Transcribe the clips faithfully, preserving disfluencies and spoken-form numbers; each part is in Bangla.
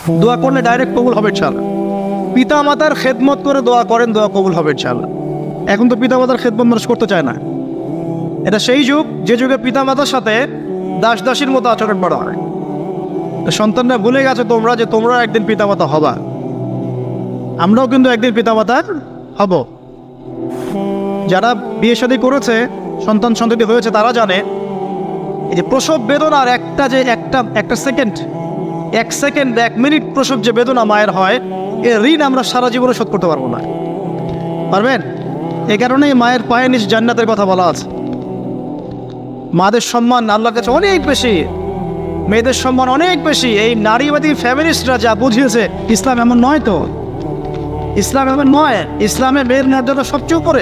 দোয়া করলে ডাইরেক্ট কবুল হবে ইনশাআল্লাহ। পিতা মাতার খেদমত করে দোয়া করেন, দোয়া কবুল হবে ইনশাআল্লাহ। এখন তো পিতা মাতার খেদমত মানুষ করতে চায় না। এটা সেই যুগ যে যুগে পিতা মাতার সাথে দাস দাসীর মতো আচরণ করা হয়। সন্তানরা ভুলে গেছে তোমরা যে তোমরা একদিন পিতা মাতা হবা। আমরাও কিন্তু একদিন পিতা মাতা হব। যারা বিয়ে শাদী করেছে, সন্তান সন্ততি হয়েছে, তারা জানে এই যে প্রসব বেদনার একটা যে একটা একটা সেকেন্ড এক সেকেন্ড এক মিনিট প্রসব যে বেদনা মায়ের হয়, এর ঋণ আমরা সারা জীবনে শোধ করতে পারবো না। পারবেন? এই কারণেই মায়ের পায়ে নিজ জান্নাতের কথা বলা আছে। মাদের সম্মান আল্লাহর কাছে অনেক বেশি, মেয়েদের সম্মান অনেক বেশি। এই নারীবাদী ফ্যামিলিস্টরা যা বুঝিয়েছে, ইসলাম এমন নয়। তো ইসলাম এমন নয়। ইসলামে মেয়ের মর্যাদা সবচেয়ে উপরে।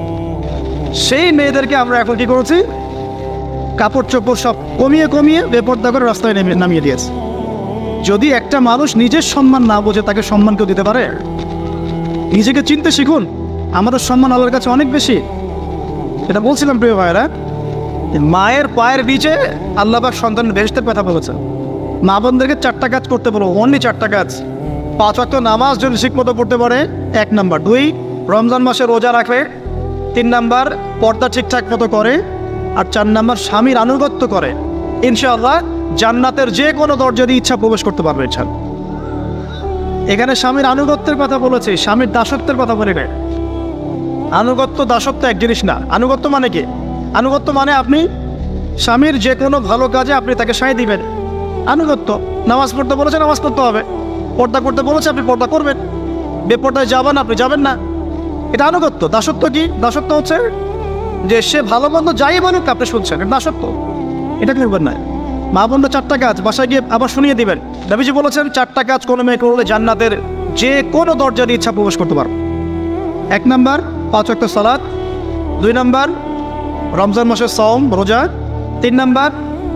সেই মেয়েদেরকে আমরা এখন কি করেছি? কাপড় চোপড় সব কমিয়ে কমিয়ে বেপর্দা করে রাস্তায় নেমে নামিয়ে দিয়েছে। যদি একটা মানুষ নিজের সম্মান না বোঝে, তাকে সম্মান কেউ দিতে পারে? নিজেকে চিনতে শিখুন। আমাদের সম্মান আল্লাহর কাছে অনেক বেশি। এটা বলছিলাম প্রিয় ভাইয়েরা, মায়ের পায়ের নিচে আল্লাহ পাক সন্তানের বেহেশতের কথা বলেছে। মা বোনদেরকে চারটা কাজ করতে বলো, অনলি চারটা কাজ। পাঁচ ওয়াক্ত নামাজ যদি ঠিকমতো পড়তে পারে, এক নাম্বার। দুই, রমজান মাসে রোজা রাখে। তিন নাম্বার, পর্দা ঠিকঠাক মতো করে। আর চার নাম্বার, স্বামীর আনুগত্য করে। ইনশাআল্লাহ জান্নাতের যে কোনো দরজা দিয়ে ইচ্ছা প্রবেশ করতে পারবে ইনশাআল্লাহ। এখানে স্বামীর আনুগত্যের কথা বলেছে, স্বামীর দাসত্বের কথা বলে নেয়। আনুগত্য দাসত্ব এক জিনিস না। আনুগত্য মানে কি? আনুগত্য মানে আপনি স্বামীর যে কোনো ভালো কাজে আপনি তাকে সায় দিবেন, আনুগত্য। নামাজ পড়তে বলেছে, নামাজ পড়তে হবে। পর্দা করতে বলেছে, আপনি পর্দা করবেন। বেপর্দায় যাবেন, আপনি যাবেন না। এটা আনুগত্য। দাসত্ব কি? দাসত্ব হচ্ছে যে সে ভালো মন্দ যাই মানুক আপনি শুনছেন, এটা দাসত্ব। এটা করবেন না। মা বোনরা চারটা কাজ বাসায় গিয়ে আবার শুনিয়ে দিবেন। নবীজি বলেছেন চারটা কাজ কোনো মেয়ে করলে জান্নাতের যে কোনো দরজা দিয়ে ইচ্ছা প্রবেশ করতে পারবে। এক নাম্বার, পাঁচ ওয়াক্ত সালাত। দুই নাম্বার, রমজান মাসের সওম রোজা। তিন নাম্বার,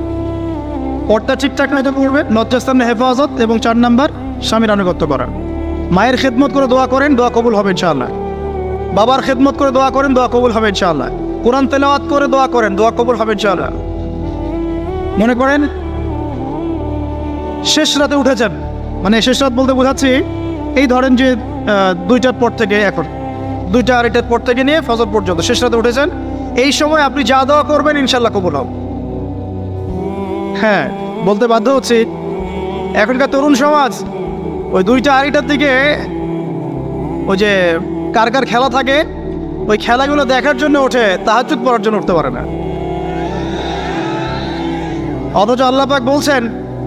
পর্দা ঠিকঠাক মতো করবে, লজ্জাস্থানে হেফাজত। এবং চার নাম্বার, স্বামীর আনুগত্য করা। মায়ের খেদমত করে দোয়া করেন, দোয়া কবুল হবে ইনশাআল্লাহ। বাবার খেদমত করে দোয়া করেন, দোয়া কবুল হবে ইনশাআল্লাহ। কোরআন তেলাওয়াত করে দোয়া করেন, দোয়া কবুল হবে ইনশাআল্লাহ। মনে করেন শেষ রাতে উঠেছেন, মানে শেষ রাত বলতে বোঝাচ্ছি এই ধরেন যে দুইটার পর থেকে, এখন দুইটা আড়াইটার পর থেকে নিয়ে ফজর পর্যন্ত শেষ রাতে উঠেছেন। এই সময় আপনি যা দোয়া করবেন ইনশাআল্লাহ কবুল হবে। হ্যাঁ, বলতে বাধ্য হচ্ছি, এখনকার তরুণ সমাজ ওই দুইটা আড়াইটার দিকে ওই যে কার কার খেলা থাকে, ওই খেলাগুলো দেখার জন্য ওঠে, তাহাজ্জুদ পড়ার জন্য উঠতে পারে না। অথচ আল্লাহ পাক বলছেন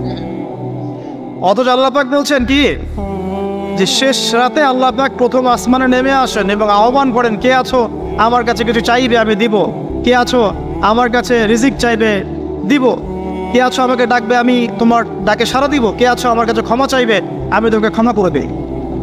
অথচ আল্লাহ পাক বলছেন কি যে শেষ রাতে আল্লাহ পাক প্রথম আসমানে নেমে আসেন এবং আহ্বান করেন, কে আছো আমার কাছে কিছু চাইবে আমি দিব, কে আছো আমার কাছে রিজিক চাইবে দিব, কে আছো আমাকে ডাকবে আমি তোমার ডাকে সাড়া দিব, কে আছো আমার কাছে ক্ষমা চাইবে আমি তোমাকে ক্ষমা করে দিই।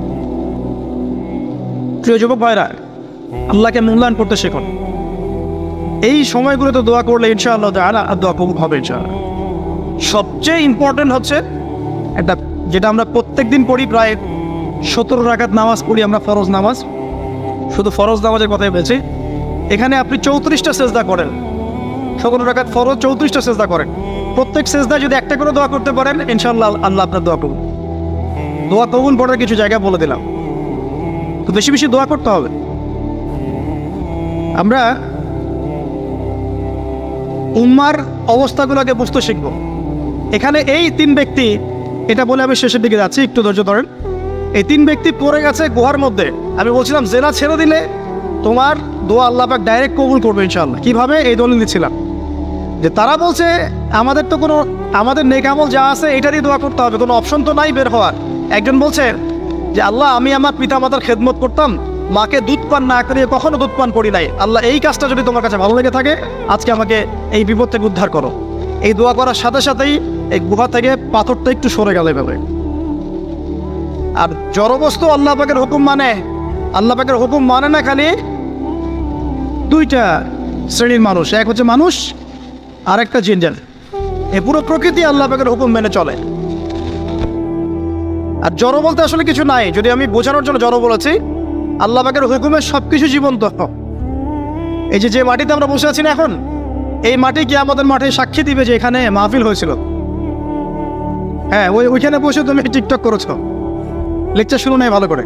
প্রিয় যুবক ভাইরা, আল্লাহকে মূল্যায়ন করতে শেখুন। এই সময়গুলোতে দোয়া করলে ইনশাআল্লাহ তাআলা দোয়া কবুল হবে ইনশাআল্লাহ। সবচেয়ে ইম্পর্টেন্ট হচ্ছে একটা, যেটা আমরা প্রত্যেক দিন পড়ি, প্রায় সতেরো রাকাত নামাজ পড়ি আমরা, ফরজ নামাজ। শুধু ফরজ নামাজের কথাই বলছি। এখানে আপনি চৌত্রিশটা সেজদা করেন, সতেরো রাকাত ফরজ, চৌত্রিশটা সেজদা করেন। প্রত্যেক সেজদা যদি একটা করে দোয়া করতে পারেন ইনশাআল্লাহ আল্লাহ আপনার দোয়া কবুল। দোয়া কবুল পড়ার কিছু জায়গা বলে দিলাম, তো বেশি বেশি দোয়া করতে হবে। আমরা উম্মার অবস্থাগুলোকে বুঝতে শিখব। এখানে এই তিন ব্যক্তি, এটা বলে আমি শেষের দিকে যাচ্ছি, একটু ধৈর্য ধরেন। এই তিন ব্যক্তি পড়ে গেছে গুহার মধ্যে। আমি বলছিলাম জেনা ছেড়ে দিলে তোমার দোয়া আল্লাহ পাক ডাইরেক্ট কবুল করবে ইনশাআল্লাহ। কিভাবে? এই দলিল দিচ্ছিলাম যে তারা বলছে আমাদের তো কোনো, আমাদের নেক আমল যা আছে এটা দিয়ে দোয়া করতে হবে, কোনো অপশন তো নাই বের হওয়ার। একজন বলছে যে আল্লাহ আমি আমার পিতা মাতার খেদমত করতাম, মাকে দুধ পান না করিয়ে কখনো দুধ পান করি নাই, আল্লাহ এই কাজটা যদি তোমার কাছে ভালো লেগে থাকে আজকে আমাকে এই বিপদ থেকে উদ্ধার করো। এই দোয়া করার সাথে সাথেই এই গুহা থেকে পাথরটা একটু সরে গেল এভাবে। আর জড়বস্তু আল্লাহ পাকের হুকুম মানে, আল্লাহ পাকের হুকুম মানে না খালি দুইটা শ্রেণীর মানুষ, এক হচ্ছে মানুষ আর একটা জিন। এ পুরো প্রকৃতি আল্লাহ পাকের হুকুম মেনে চলে। আর জড় বলতে আসলে কিছু নাই, যদি আমি বোঝানোর জন্য জড় বলেছি, আল্লাহ পাকের হুকুমে সব কিছু জীবন্ত। এই যে যে মাটিতে আমরা বসে আছি না এখন, এই মাটি কি আমাদের মাঠে সাক্ষী দিবে যে এখানে মাহফিল হয়েছিল। হ্যাঁ, ওই ওইখানে বসে তুমি টিকটক করেছো, লেকচার শুনো নাই ভালো করে।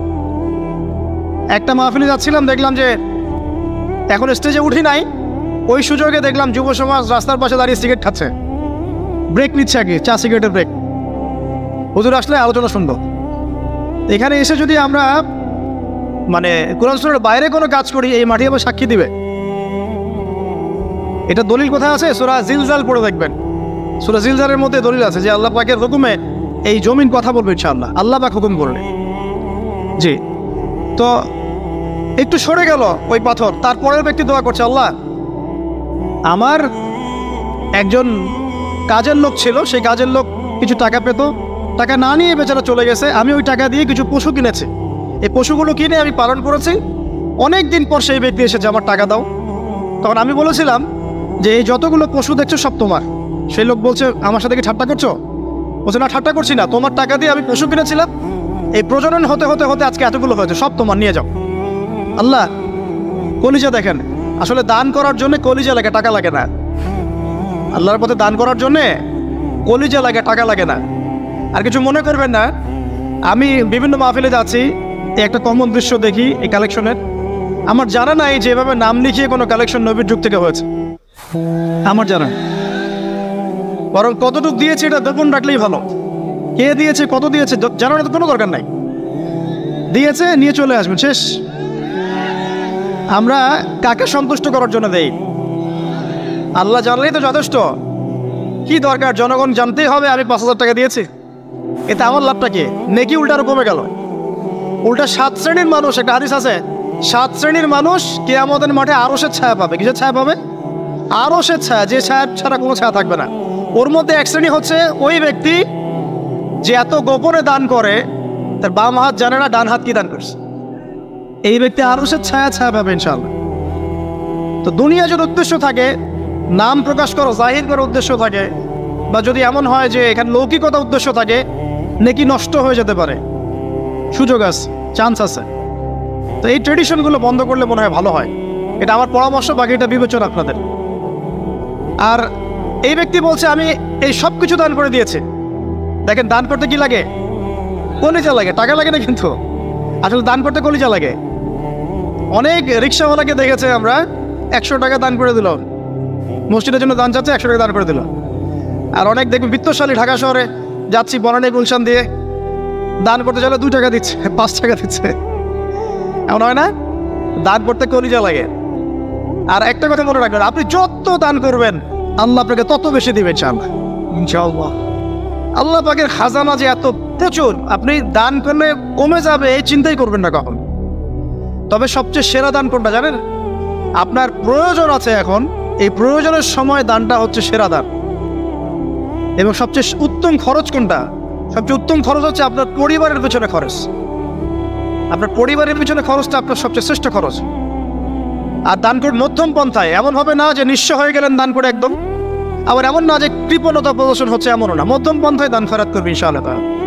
একটা মাহফিলে যাচ্ছিলাম, দেখলাম যে এখন স্টেজে উঠি নাই, ওই সুযোগে দেখলাম যুব সমাজ রাস্তার পাশে দাঁড়িয়ে সিগারেট খাচ্ছে, ব্রেক নিচ্ছে আগে, চা সিগারেটের ব্রেক। হুজুর আসলে আলোচনা শুনবো। এখানে এসে যদি আমরা মানে কোরআন সুন্নাহর বাইরে কোনো কাজ করি, এই মাটি আবার সাক্ষী দিবে। এটা দলিল কোথায় আছে? সূরা জিলজাল পড়ে দেখবেন। সূরা জিলজালের মধ্যে দলিল আছে যে আল্লাহ পাকের হুকুমে এই জমিন কথা বলবে ইনশাআল্লাহ, আল্লাহ পাক হুকুম করলে। জি, তো একটু সরে গেল ওই পাথর, তারপরের ব্যক্তি দোয়া করছে, আল্লাহ আমার একজন কাজের লোক ছিল, সেই কাজের লোক কিছু টাকা পেত, টাকা না নিয়ে বেচারা চলে গেছে, আমি ওই টাকা দিয়ে কিছু পশু কিনেছি, এই পশুগুলো কিনে আমি পালন করেছি, অনেক দিন পর সেই ব্যক্তি এসেছে আমার টাকা দাও। তখন আমি বলেছিলাম যে এই যতগুলো পশু দেখছো সব তোমার। সেই লোক বলছে, আমার সাথে কি ঠাট্টা করছো? বলছে, না ঠাট্টা করছি না, তোমার টাকা দিয়ে আমি পশু কিনেছিলাম, এই প্রজনন হতে হতে হতে আজকে এতগুলো হয়েছে, সব তোমার, নিয়ে যাও। আল্লাহ, কলিজা দেখেন, আসলে দান করার জন্য কলিজা লাগে, টাকা লাগে না। আল্লাহর পথে দান করার জন্যে কলিজা লাগে, টাকা লাগে না। আর কিছু মনে করবেন না, আমি বিভিন্ন মাহফিলে যাচ্ছি, এই একটা কমন দৃশ্য দেখি এই কালেকশনের। আমার জানা নাই যে এভাবে নাম লিখিয়ে কোনো কালেকশন নবীর যুগ থেকে হয়েছে, আমার জানা। বরং কতটুকু দিয়েছে এটা গোপন রাখলেই ভালো। কে দিয়েছে, কত দিয়েছে জানার তো কোনো দরকার নাই, দিয়েছে নিয়ে চলে আসবেন, শেষ। আমরা কাকে সন্তুষ্ট করার জন্য দেই? আল্লাহ জানলেই তো যথেষ্ট। কি দরকার জনগণ জানতেই হবে আমি পাঁচ হাজার টাকা দিয়েছি? এতে আমার লাভটা কি? নেকি উল্টারও কমে গেল। উল্টা সাত শ্রেণীর মানুষ, একটা হাদিস আছে, সাত শ্রেণীর মানুষ কিয়ামতের মাঠে আরশের ছায়া পাবে। কিসের ছায়া পাবে? আরশের ছায়া, যে ছায়া ছাড়া কোনো ছায়া থাকবে না। ওর মধ্যে এক শ্রেণী হচ্ছে ওই ব্যক্তি যে এত গোপনে দান করে, তার বাম হাত জানে না ডান হাত কি দান করছে। এই ব্যক্তি আরশের ছায়া ছায়া পাবে ইনশাআল্লাহ। তো দুনিয়া যদি উদ্দেশ্য থাকে, নাম প্রকাশ করো, জাহির করার উদ্দেশ্য থাকে, বা যদি এমন হয় যে এখানে লৌকিকতা উদ্দেশ্য থাকে, নেকি নষ্ট হয়ে যেতে পারে, সুযোগ আছে, চান্স আছে। তো এই ট্রেডিশনগুলো বন্ধ করলে মনে হয় ভালো হয়। এটা আমার পরামর্শ, বাকি এটা বিবেচনা আপনাদের। আর এই ব্যক্তি বলছে আমি এই সব কিছু দান করে দিয়েছি। দেখেন, দান করতে কি লাগে? কলিজা লাগে, টাকা লাগে না কিন্তু। আসলে দান করতে কলিজা লাগে। অনেক রিক্সাওয়ালাকে দেখেছে আমরা, একশো টাকা দান করে দিল, মসজিদের জন্য দান চাচ্ছে, একশো টাকা দান করে দিল। আর অনেক দেখবে বিত্তশালী, ঢাকা শহরে যাচ্ছি বনানী গুলশান দিয়ে, দান করতে চাইলে দুই টাকা দিচ্ছে, পাঁচ টাকা দিচ্ছে। এমন হয় না? দান করতে কলিজা লাগে। আর একটা কথা মনে রাখবেন, আপনি যত দান করবেন আল্লাহ আপনাকে তত বেশি দিবেন ইনশাআল্লাহ। ইনশাআল্লাহ আল্লাহ পাকের খাজানা যে এত প্রচুর, আপনি দান করলে কমে যাবে এই চিন্তাই করবেন না কখন। তবে সবচেয়ে সেরা দান কোনটা জানেন? আপনার প্রয়োজন আছে এখন, এই প্রয়োজনের সময় দানটা হচ্ছে সেরা দান। এবং সবচেয়ে উত্তম খরচ কোনটা? সবচেয়ে উত্তম খরচ হচ্ছে আপনার পরিবারের পিছনে খরচ। আপনার পরিবারের পিছনে খরচটা আপনার সবচেয়ে শ্রেষ্ঠ খরচ। আর দান করে মধ্যম পন্থায়, এমন হবে না যে নিঃস্ব হয়ে গেলেন দান করে একদম, আবার এমন না যে কৃপণতা প্রদর্শন হচ্ছে, এমনও না। মধ্যম পন্থায় দান খয়রাত করবে ইনশাআল্লাহ।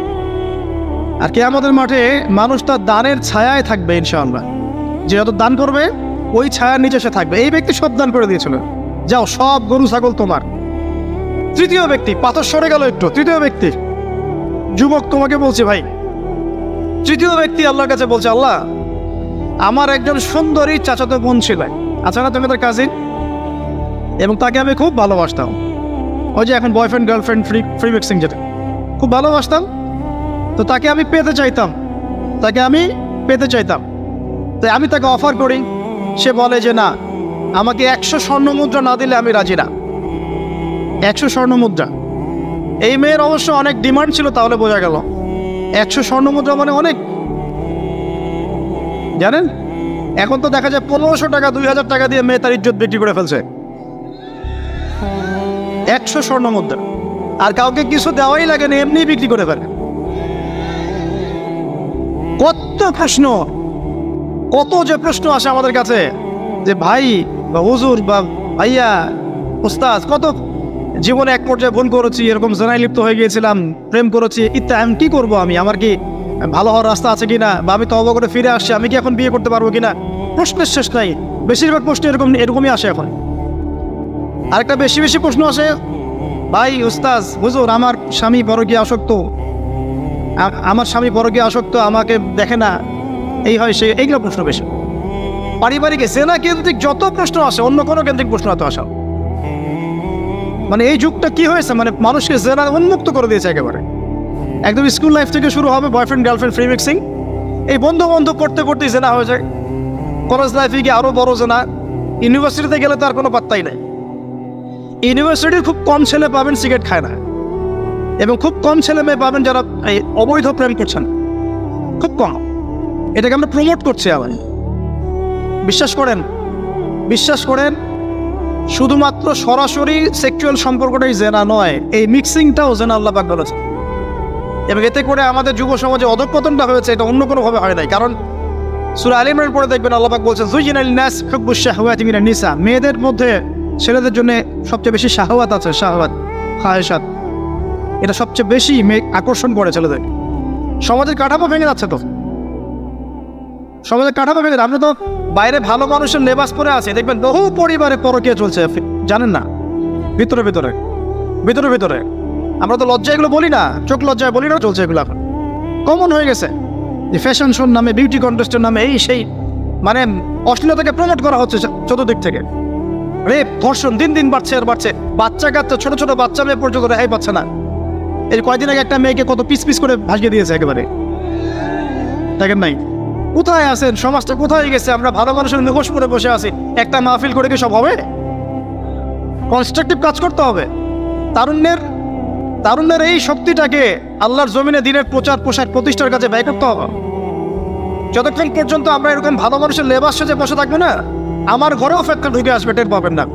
আর কিয়ামতের মাঠে মানুষ তার দানের ছায়ায় থাকবে ইনশাআল্লাহ। যে যত দান করবে ওই ছায়ার নিচে সে থাকবে। এই ব্যক্তি সব দান করে দিয়েছিল, যাও সব গরু ছাগল তোমার। তৃতীয় ব্যক্তি, পাথর সরে গেল একটু, তৃতীয় ব্যক্তি, যুবক তোমাকে বলছে ভাই, তৃতীয় ব্যক্তি আল্লাহর কাছে বলছে, আল্লাহ আমার একজন সুন্দরী চাচাতো বোন ছিল, আচ্ছা না তুমি তার কাজিন, এবং তাকে আমি খুব ভালোবাসতাম। ওই যে এখন boyfriend girlfriend free free mixing, যেটা খুব ভালোবাসতাম, তো তাকে আমি পেতে চাইতাম, তাকে আমি পেতে চাইতাম তাই আমি তাকে অফার করি। সে বলে যে না, আমাকে একশো স্বর্ণ মুদ্রা না দিলে আমি রাজি না। একশো স্বর্ণ মুদ্রা, এই মেয়ের অবশ্য অনেক ডিমান্ড ছিল, তাহলে বোঝা গেল একশো স্বর্ণ মুদ্রা মানে অনেক। জানেন, এখন তো দেখা যায় পনেরোশো টাকা দুই হাজার টাকা দিয়ে মেয়ে তার ইজ্জত বিক্রি করে ফেলছে। একশো স্বর্ণ মুদ্রা, আর কাউকে কিছু দেওয়াই লাগে না, এমনি বিক্রি করে ফেলে। কত প্রশ্ন, কত যে প্রশ্ন আসে আমাদের কাছে যে ভাই বা হুজুর বা ভাইয়া উস্তাদ, কত জীবনে এক পর্যায়ে ভুল করেছি, এরকম জেনায় লিপ্ত হয়ে গিয়েছিলাম, প্রেম করেছি ইত্যাদি, আমি কি করবো, আমি আমার কি ভালো হওয়ার রাস্তা আছে কিনা, বা আমি তওবা করে ফিরে আসছি, আমি কি এখন বিয়ে করতে পারবো কিনা। প্রশ্নের শেষ নাই, বেশিরভাগ প্রশ্ন এরকম এরকমই আসে এখন। আরেকটা বেশি বেশি প্রশ্ন আসে, ভাই উস্তাজ হুজুর আমার স্বামী পরকীয়া আসক্ত, আমার স্বামী পরকীয়া আসক্ত, আমাকে দেখে না, এই হয় সে, এইগুলো প্রশ্ন বেশি। পারিবারিক জেনা কেন্দ্রিক যত প্রশ্ন আসে অন্য কোনো কেন্দ্রিক প্রশ্ন এত আসা, মানে এই যুগটা কি হয়েছে, মানে মানুষকে জেনা উন্মুক্ত করে দিয়েছে একেবারে। একদম স্কুল লাইফ থেকে শুরু হবে বয়ফ্রেন্ড গার্লফ্রেন্ড ফ্রি মিক্সিং, এই বন্ধু বন্ধু করতে করতেই জেনা হয়ে যায়। কলেজ লাইফে গিয়ে আরও বড় জেনা, ইউনিভার্সিটিতে গেলে তো আর কোনো পাত্তাই নাই। ইউনিভার্সিটির খুব কম ছেলে পাবেন সিগারেট খায় না, এবং খুব কম ছেলে মেয়ে পাবেন যারা এই অবৈধ প্রেম করছেন, খুব কম। এটাকে আমরা প্রমোট করছি আবার। বিশ্বাস করেন বিশ্বাস করেন শুধুমাত্র সরাসরি সেক্সুয়াল সম্পর্কটাই জেনা নয়, এই মিক্সিংটাও জেনা আল্লাহ পাক বলেছে। এবং এতে করে আমাদের যুব সমাজে অধঃপতনটা হয়েছে, এটা অন্য কোনোভাবে হয় নাই। কারণ সূরা আল ইমরানের পরে দেখবেন আল্লাহ পাক বলছেন যুয়িনা লিন-নাস হুব্বুশ শাহওয়াতি মিনান নিসা, মেয়েদের মধ্যে ছেলেদের জন্য সবচেয়ে বেশি শাহওয়াত আছে, শাহওয়াত খায়েশাত, এটা সবচেয়ে বেশি আকর্ষণ করে ছেলেদের। সমাজের কাঠামো ভেঙে যাচ্ছে, তো সমাজের কাঠামো ভেঙে, আপনি তো বাইরে ভালো মানুষের লেবাস পরে আছে, দেখবেন বহু পরিবারে পরকীয়া চলছে, জানেন না, ভিতরে ভিতরে ভিতরে ভিতরে আমরা তো লজ্জা এগুলো বলি না, চোখ লজ্জায় বলি না, চলছে এগুলো এখন কমন হয়ে গেছে। যে ফ্যাশন শোর নামে, বিউটি কন্টেস্টের নামে এই সেই, মানে অশ্লীলতাকে প্রমোট করা হচ্ছে চতুর্দিক থেকে। রেপ ধর্ষণ দিন দিন বাড়ছে আর বাড়ছে, বাচ্চা কাচ্চা ছোট ছোট বাচ্চা মেয়ে পর্যন্ত রেহাই পাচ্ছে না। এই কয়েকদিন আগে একটা মেয়েকে কত পিস পিস করে ভাসিয়ে দিয়েছে একেবারে, দেখেন নাই? কোথায় আছেন? সমাজটা কোথায় গেছে? আমরা ভালো মানুষের মুখোশ করে বসে আছি, একটা মাহফিল করে কি সব হবে? কনস্ট্রাকটিভ কাজ করতে হবে। তারুণ্যের তারুণ্যের এই শক্তিটাকে আল্লাহর জমিনে দিনের প্রচার প্রসার প্রতিষ্ঠার কাছে ব্যয় করতে হবে। যতক্ষণ পর্যন্ত আমরা এরকম ভালো মানুষের লেবাস সেজে বসে থাকবো না, আমার ঘরেও ফেতনা ঢুকে আসবে, টের পাবেন না।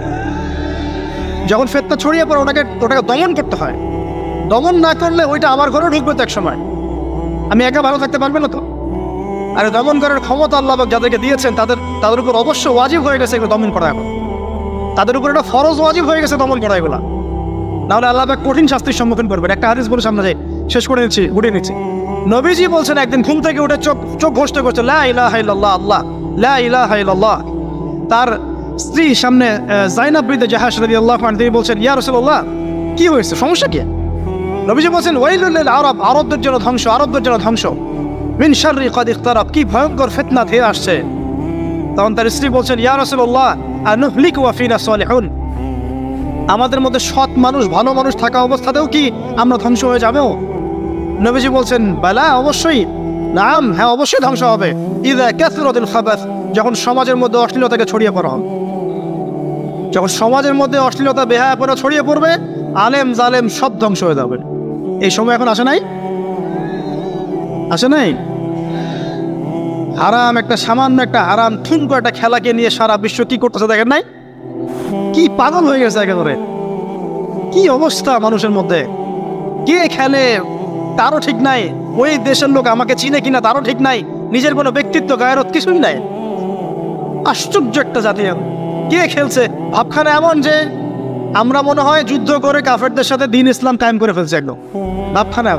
যখন ফেতনা ছড়িয়ে পড়ে ওটাকে ওটাকে দমন করতে হয়, দমন না করলে ওইটা আমার ঘরেও ঢুকবে তো এক সময়, আমি একা ভালো থাকতে পারবেন না তো। আর দমন করার ক্ষমতা আল্লাহ যাদেরকে দিয়েছেন তাদের তাদের উপর অবশ্য ওয়াজিব হয়ে গেছে এগুলো দমন করা, এখন তাদের উপর একটা ফরজ ওয়াজিব হয়ে গেছে দমন করা এগুলা, নাহলে আল্লাহ কঠিন শাস্তির সম্মুখীন করবেন। একটা হাদিস বলে সামনে যাই, শেষ করে নিচ্ছি, উঠে নিচ্ছি। নবীজি বলছেন একদিন ঘুম থেকে উঠে চোখ চোখ ঘোষণা করছে লা ইলাহা ইল্লাল্লাহ, আল্লাহ লা ইলাহা ইল্লাল্লাহ। তার স্ত্রী সামনে যায়নাব বিনতে জাহাশ রাদিয়াল্লাহু আনহা, তিনি বলছেন ইয়া রাসূলুল্লাহ, কি হয়েছে, সমস্যা কি? নবীজি বলছেন ওয়াইলুল লিল আরব, আরবদের জন্য ধ্বংস, আরবদের জন্য ধ্বংস, মিন শাররি ক্বাদ ইখতারাব, কি ভয়ঙ্কর ফিতনা ধেয়ে আসছে। তখন তার স্ত্রী বলছেন ইয়া রাসূলুল্লাহ আনুহলিকু ওয়া ফিনা সালিহুন, আমাদের মধ্যে সৎ মানুষ ভালো মানুষ থাকা অবস্থাতেও কি আমরা ধ্বংস হয়ে যাবেও? নবীজি বলছেন বালা, অবশ্যই, নাম, হ্যাঁ অবশ্যই ধ্বংস হবে। ইযা কাসরাতুল খাবাস, যখন সমাজের মধ্যে অশ্লীলতাকে ছড়িয়ে পড়া হবে, যখন সমাজের মধ্যে অশ্লীলতা বেহায়াপনা ছড়িয়ে পড়বে, আলেম জালেম সব ধ্বংস হয়ে যাবে। এই সময় এখন আসে নাই? আসে নাই? হারাম একটা সামান্য একটা হারাম ঠুনকো একটা খেলাকে নিয়ে সারা বিশ্ব কি করতেছে দেখেন নাই? কি পাগল হয়ে গেছে একেবারে, কি অবস্থা মানুষের মধ্যে। কে খেলে তারও ঠিক নাই, ওই দেশের লোক আমাকে চিনে কিনা তারও ঠিক নাই, নিজের কোনো ব্যক্তিত্ব গায়রত কিছুই নাই। আশ্চর্য একটা জাতি। কে খেলছে? ভাবখানা এমন যে আমরা মনে হয় যুদ্ধ করে কাফেরদের সাথে দিন ইসলাম কায়েম করে ফেলছে একদম, ভাবখানা।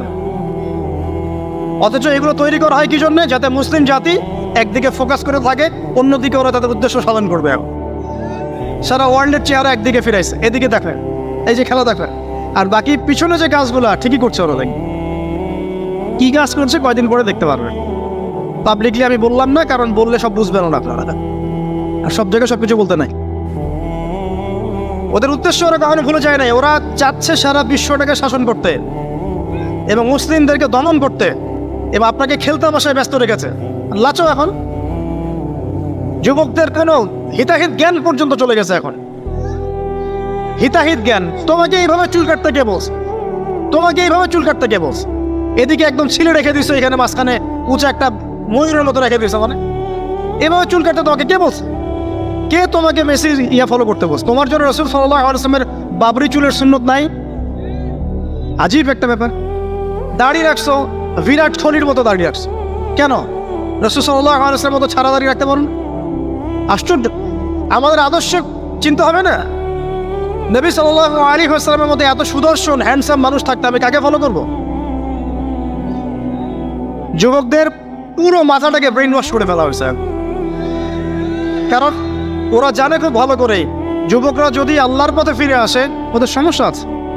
অথচ এগুলো তৈরি করা হয় কি জন্য? যাতে মুসলিম জাতি একদিকে ফোকাস করে থাকে, অন্যদিকে ওরা তাদের উদ্দেশ্য সাধন করবে। সারা ওয়ার্ল্ডের চেহারা একদিকে ফিরাইছে, এদিকে দেখে, এই যে খেলা দেখে, আর বাকি পিছনে যে কাজগুলো ঠিকই করছে ওরা। দেখ কি কাজ করছে কয়দিন পরে দেখতে পারবেন। পাবলিকলি আমি বললাম না, কারণ বললে সব বুঝবেন না আপনারা, আর সব জায়গায় সব কিছু বলতে নাই। ওদের উদ্দেশ্য ওরা কখনো ভুলে যায় নাই, ওরা চাচ্ছে সারা বিশ্বটাকে শাসন করতে এবং মুসলিমদেরকে দমন করতে, এবং আপনাকে খেলতে বসায় ব্যস্ত রেখেছে। লাচো এখন যুবকদের কেন হিতাহিত জ্ঞান পর্যন্ত চলে গেছে এখন। হিতাহিত জ্ঞান, তোমাকে এইভাবে চুল কাটতে কে বলছে? তোমাকে এইভাবে চুল কাটতে কে বলছে? এদিকে একদম ছিলে রেখে দিছো, এখানে মাঝখানে উঁচা একটা ময়ূরের মতো রেখে দিছো, মানে এভাবে চুল কাটতে তোমাকে কে বলছে? কে তোমাকে মেসি ইয়া ফলো করতে বলছে? তোমার জন্য রাসূল সাল্লাল্লাহু আলাইহি ওয়াসাল্লামের বাবরি চুলের সুন্নত নাই? আজীব একটা ব্যাপার। দাড়ি রাখছো, বিরাট কোহলির মতো দাড়ি রাখছো, কেন? রাসূল সাল্লাল্লাহু আলাইহি ওয়াসাল্লামের মতো ছাড়া দাড়ি রাখতে পারো না? আশ্চর্য। আমাদের আদর্শ চিন্তা হবে না? নবী সাল্লাল্লাহু আলাইহি ওয়াসাল্লামের মধ্যে এত সুদর্শন হ্যান্ডসাম মানুষ থাকতে আমি কাকে ফলো করব? যুবকদের পুরো মাথাটাকে ব্রেইন ওয়াশ করে ফেলা হয়েছে, কারণ ওরা জানে খুব ভালো করে যুবকরা যদি আল্লাহর পথে ফিরে আসে ওদের সমস্যা আছে।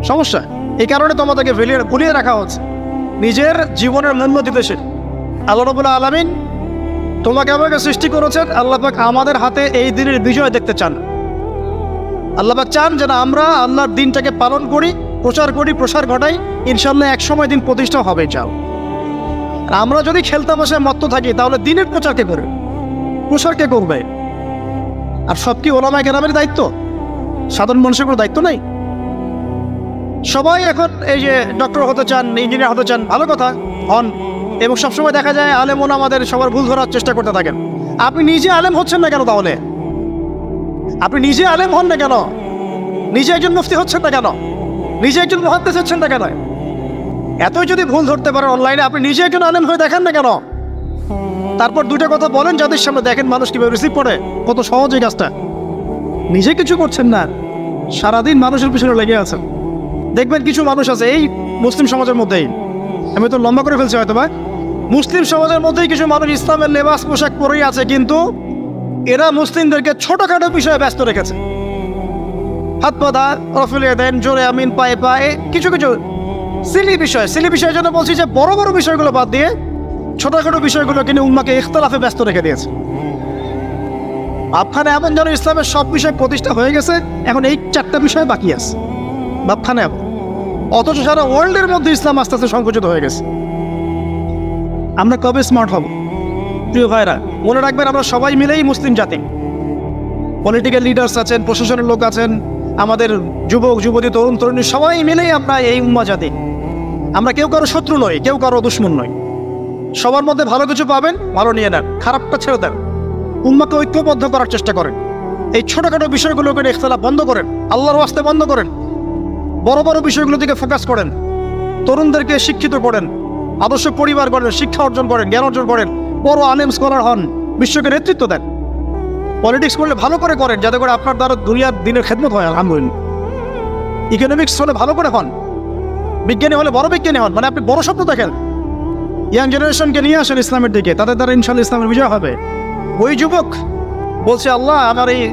সমস্যা। এই কারণে তোমাদেরকে ভুলিয়ে ভুলিয়ে রাখা হচ্ছে নিজের জীবনের মূল্য দিতে। সে আল্লাহ রাব্বুল আলামিন তোমাকে আমাকে সৃষ্টি করেছেন, আল্লাহ পাক আমাদের হাতে এই দিনের বিজয় দেখতে চান। আল্লাহ পাক চান যেন আমরা আল্লাহর দিনটাকে পালন করি, প্রচার করি, প্রসার ঘটাই। ইনশাল্লাহ এক সময় দিন প্রতিষ্ঠা হবে। চাও আমরা যদি খেলতামাশায় মত্ত থাকি তাহলে দিনের প্রচার কে করবে, প্রসার কে করবে? আর সব কি ওলামায়ে কেরামের দায়িত্ব? সাধারণ মানুষের কোনো দায়িত্ব নাই? সবাই এখন এই যে ডক্টর হতে চান, ইঞ্জিনিয়ার হতে চান, ভালো কথা হন, এবং সবসময় দেখা যায় আলেম ওলামাদের সবার ভুল ধরার চেষ্টা করতে থাকেন। আপনি নিজে আলেম হচ্ছেন না কেন? তাহলে আপনি নিজে আলেম হন না কেন? নিজে একজন মুফতি হচ্ছেন না কেন? নিজে একজন মুহাদ্দিস হচ্ছেন না কেন? এতই যদি ভুল ধরতে পারেন অনলাইনে, আপনি নিজে একজন আলেম হয়ে দেখেন না কেন? তারপর দুটো কথা বলেন যাদের সামনে, দেখেন মানুষ কিভাবে রিসিভ করে। কত সহজ এই কাজটা। নিজে কিছু করছেন না, সারাদিন মানুষের পিছনে লেগে আছেন। দেখবেন কিছু মানুষ আছে এই মুসলিম সমাজের মধ্যেই, আমি তো লম্বা করে ফেলছি হয়তো বা, মুসলিম সমাজের মধ্যেই কিছু মানুষ ইসলামের লেবাস পোশাক পরেই আছে, কিন্তু এরা মুসলিমদেরকে ছোটখাটো বিষয়ে ব্যস্ত রেখেছে। হাত পাদা রফুলিয়ে দেন, জোরে আমিন, পায়ে পায়ে কিছু কিছু সিলি বিষয়। সিলি বিষয়ের জন্য বলছি যে বড় বড় বিষয়গুলো বাদ দিয়ে ছোটখাটো বিষয়গুলো কিনে উম্মাকে ইখতিলাফে ব্যস্ত রেখে দিয়েছে। ভাবখানে এমন যেন ইসলামের সব বিষয় প্রতিষ্ঠা হয়ে গেছে, এখন এই চারটা বিষয় বাকি আছে ভাবখানে এমন। অথচ সারা ওয়ার্ল্ডের মধ্যে ইসলাম আস্তে আস্তে সংকুচিত হয়ে গেছে। আমরা কবে স্মার্ট হব? প্রিয় ভাইরা, মনে রাখবেন আমরা সবাই মিলেই মুসলিম জাতি। পলিটিক্যাল লিডার্স আছেন, প্রশাসনের লোক আছেন, আমাদের যুবক যুবতী, তরুণ তরুণী, সবাই মিলেই আমরা এই উম্মাহ জাতি। আমরা কেউ কারো শত্রু নই, কেউ কারো দুশমন নই। সবার মধ্যে ভালো কিছু পাবেন, ভালো নিয়ে নেন, খারাপটা ছেড়ে দেন। উম্মাহকে ঐক্যবদ্ধ করার চেষ্টা করেন। এই ছোটখাটো বিষয়গুলোকে ইখতিলাফ বন্ধ করেন, আল্লাহর ওয়াস্তে বন্ধ করেন। বড় বড় বিষয়গুলো দিকে ফোকাস করেন, তরুণদেরকে শিক্ষিত করেন, আদর্শ পরিবার করেন, শিক্ষা অর্জন করেন, জ্ঞান অর্জন করেন, বড় আলেম স্কলার হন, বিশ্বকে নেতৃত্ব দেন। পলিটিক্স করলে ভালো করে করেন, যাতে করে আপনার দ্বারা দুনিয়ার দিনের খেদমত হয়। আলহামদুলিল্লাহ। ইকোনমিক্স হলে ভালো করে হন, বিজ্ঞানী হলে বড় বিজ্ঞানী হন, মানে আপনি বড় স্বপ্ন দেখেন। ইয়াং জেনারেশনকে নিয়ে আসেন ইসলামের দিকে, তাদের দ্বারা ইনশাআল্লাহ ইসলামের বিজয় হবে। ওই যুবক বলছে, আল্লাহ আমার এই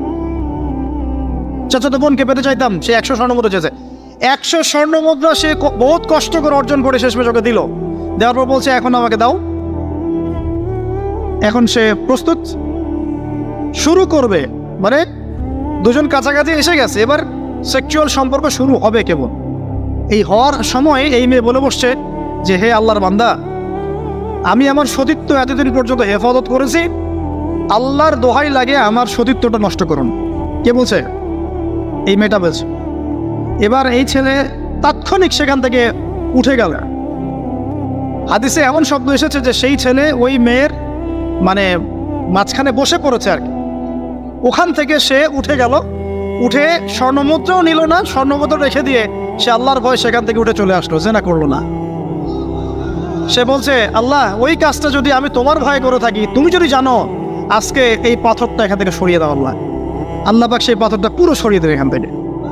চাচাতো বোনকে পেতে চাইতাম, সে একশো স্বর্ণ মুদ্রা চেয়েছে। একশো স্বর্ণ মুদ্রা সে বহুত কষ্ট করে অর্জন করে শেষমেশ ওকে দিল। দেওয়ার পর বলছে, এখন আমাকে দাও। এখন সে প্রস্তুত, শুরু করবে, মানে দুজন কাছাকাছি এসে গেছে, এবার সেক্সুয়াল সম্পর্ক শুরু হবে কেবল। এই হওয়ার সময় এই মেয়ে বলে বসছে যে, হে আল্লাহর বান্দা, আমি আমার সতীত্ব এতদিন পর্যন্ত হেফাজত করেছি, আল্লাহর দোহাই লাগে আমার সতীত্বটা নষ্ট করুন। কে বলছে? এই মেয়েটা বলছে। এবার এই ছেলে তাৎক্ষণিক সেখান থেকে উঠে গেল। হাদিসে এমন শব্দ এসেছে যে সেই ছেলে ওই মেয়ের মানে মাঝখানে বসে পড়েছে আর কি। ওখান থেকে সে উঠে গেল, উঠে স্বর্ণমুদ্রাও নিল না, স্বর্ণমুদ্রা রেখে দিয়ে সে আল্লাহর ভয় সেখান থেকে উঠে চলে আসলো, জেনা করলো না। সে বলছে, আল্লাহ ওই কাজটা যদি আমি তোমার ভয় করে থাকি, তুমি যদি জানো, আজকে এই পাথরটা এখান থেকে সরিয়ে দাও আল্লাহ। আল্লাহ পাক সেই পাথরটা পুরো সরিয়ে দেবে এখান থেকে।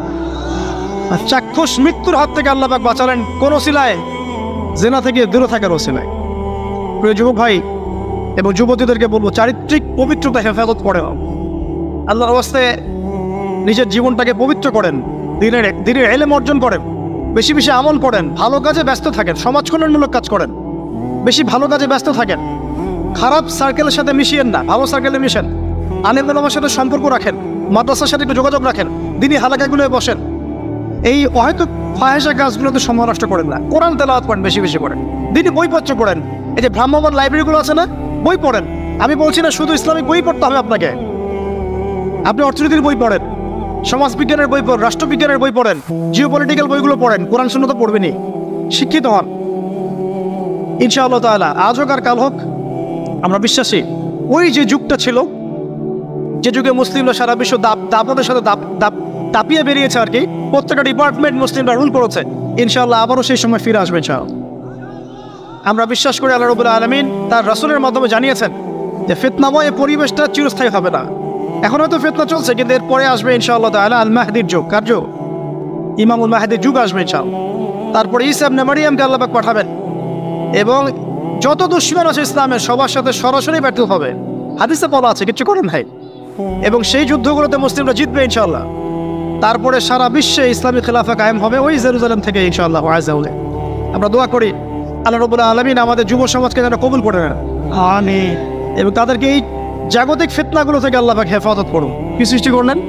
আর চাক্ষুষ মৃত্যুর হাত থেকে আল্লাহ পাক বাঁচালেন কোন ওসিলায়? জেনা থেকে দূরে থাকার ওসিলায়। প্রিয় যুবক ভাই এবং যুবতীদেরকে বলবো, চারিত্রিক পবিত্রতা হেফাজত করে আল্লাহর ওয়াস্তে নিজের জীবনটাকে পবিত্র করেন, দিনের দিনের ইলম অর্জন করেন, বেশি বেশি আমল করেন, ভালো কাজে ব্যস্ত থাকেন, সমাজ কল্যাণমূলক কাজ করেন, বেশি ভালো কাজে ব্যস্ত থাকেন। খারাপ সার্কেলের সাথে মিশিয়েন না, ভালো সার্কেলে মিশেন। আলেম ওলামার সাথে সম্পর্ক রাখেন, মাদ্রাসার সাথে একটু যোগাযোগ রাখেন, দিনই হালাকাগুলোয় বসেন। এই হয়তো ফাহেসা কাজগুলোতে সময় নষ্ট করেন না, কোরআন তেলাওয়াত করেন, বেশি বেশি করেন, দিনই বইপত্র পড়েন। এই যে ভ্রাম্যমাণ লাইব্রেরিগুলো আছে না, বই পড়েন। আমি বলছি না শুধু ইসলামিক বই পড়তে হবে আপনাকে, আপনি অর্থনীতির বই পড়েন, সমাজবিজ্ঞানের বই পড়েন, রাষ্ট্রবিজ্ঞানের বই পড়েন, জিও পলিটিক্যাল বইগুলো পড়েন, কোরআন সুন্নাহ তো পড়বেনই, শিক্ষিত হন ইনশাআল্লাহ তাআলা। আজ হোক আর কাল হোক আমরা বিশ্বাসী, ওই যে যুগটা ছিল, যে যুগে মুসলিমরা সারা বিশ্ব দাপটের সাথে দাপিয়ে বেরিয়েছে আর কি, প্রত্যেকটা ডিপার্টমেন্ট মুসলিমরা রুল করেছে, ইনশাআল্লাহ আবারও সেই সময় ফিরে আসবে ইনশাআল্লাহ। আমরা বিশ্বাস করি আল্লাহ রাব্বুল আলামিন তার রাসূলের মাধ্যমে জানিয়েছেন যে ফিতনাময় পরিবেশটা চিরস্থায়ী হবে না। এখন হয়তো ফিতনা চলছে, কিন্তু এরপরে আসবে ইনশাআল্লাহ তাআলা আল মাহদির যুগ। কার যুগ? ইমামুল মাহদির যুগ আসবে ইনশাআল্লাহ। তারপরে ঈসা ইবনে মারইয়ামকে আল্লাহ পাক পাঠাবেন, এবং যত দুশমন আছে ইসলামের সবার সাথে সরাসরি ব্যাটল হবে, হাদিসে বলা আছে, কিছু করেন ভাই। এবং সেই যুদ্ধগুলোতে মুসলিমরা জিতবে ইনশাআল্লাহ। তারপরে সারা বিশ্বে ইসলামী খেলাফা কায়েম হবে ওই জেরুজালেম থেকে ইনশাআল্লাহ আযজা ওয়া জাল্লা। আমরা দোয়া করি আল্লাহ রাব্বুল আলামিন আমাদের যুব সমাজকে যেন কবুল করে নেন, আমিন, এবং তাদেরকে এই জাগতিক ফিতনাগুলো থেকে আল্লাহ পাক হেফাজত করুন। কি সৃষ্টি করলেন?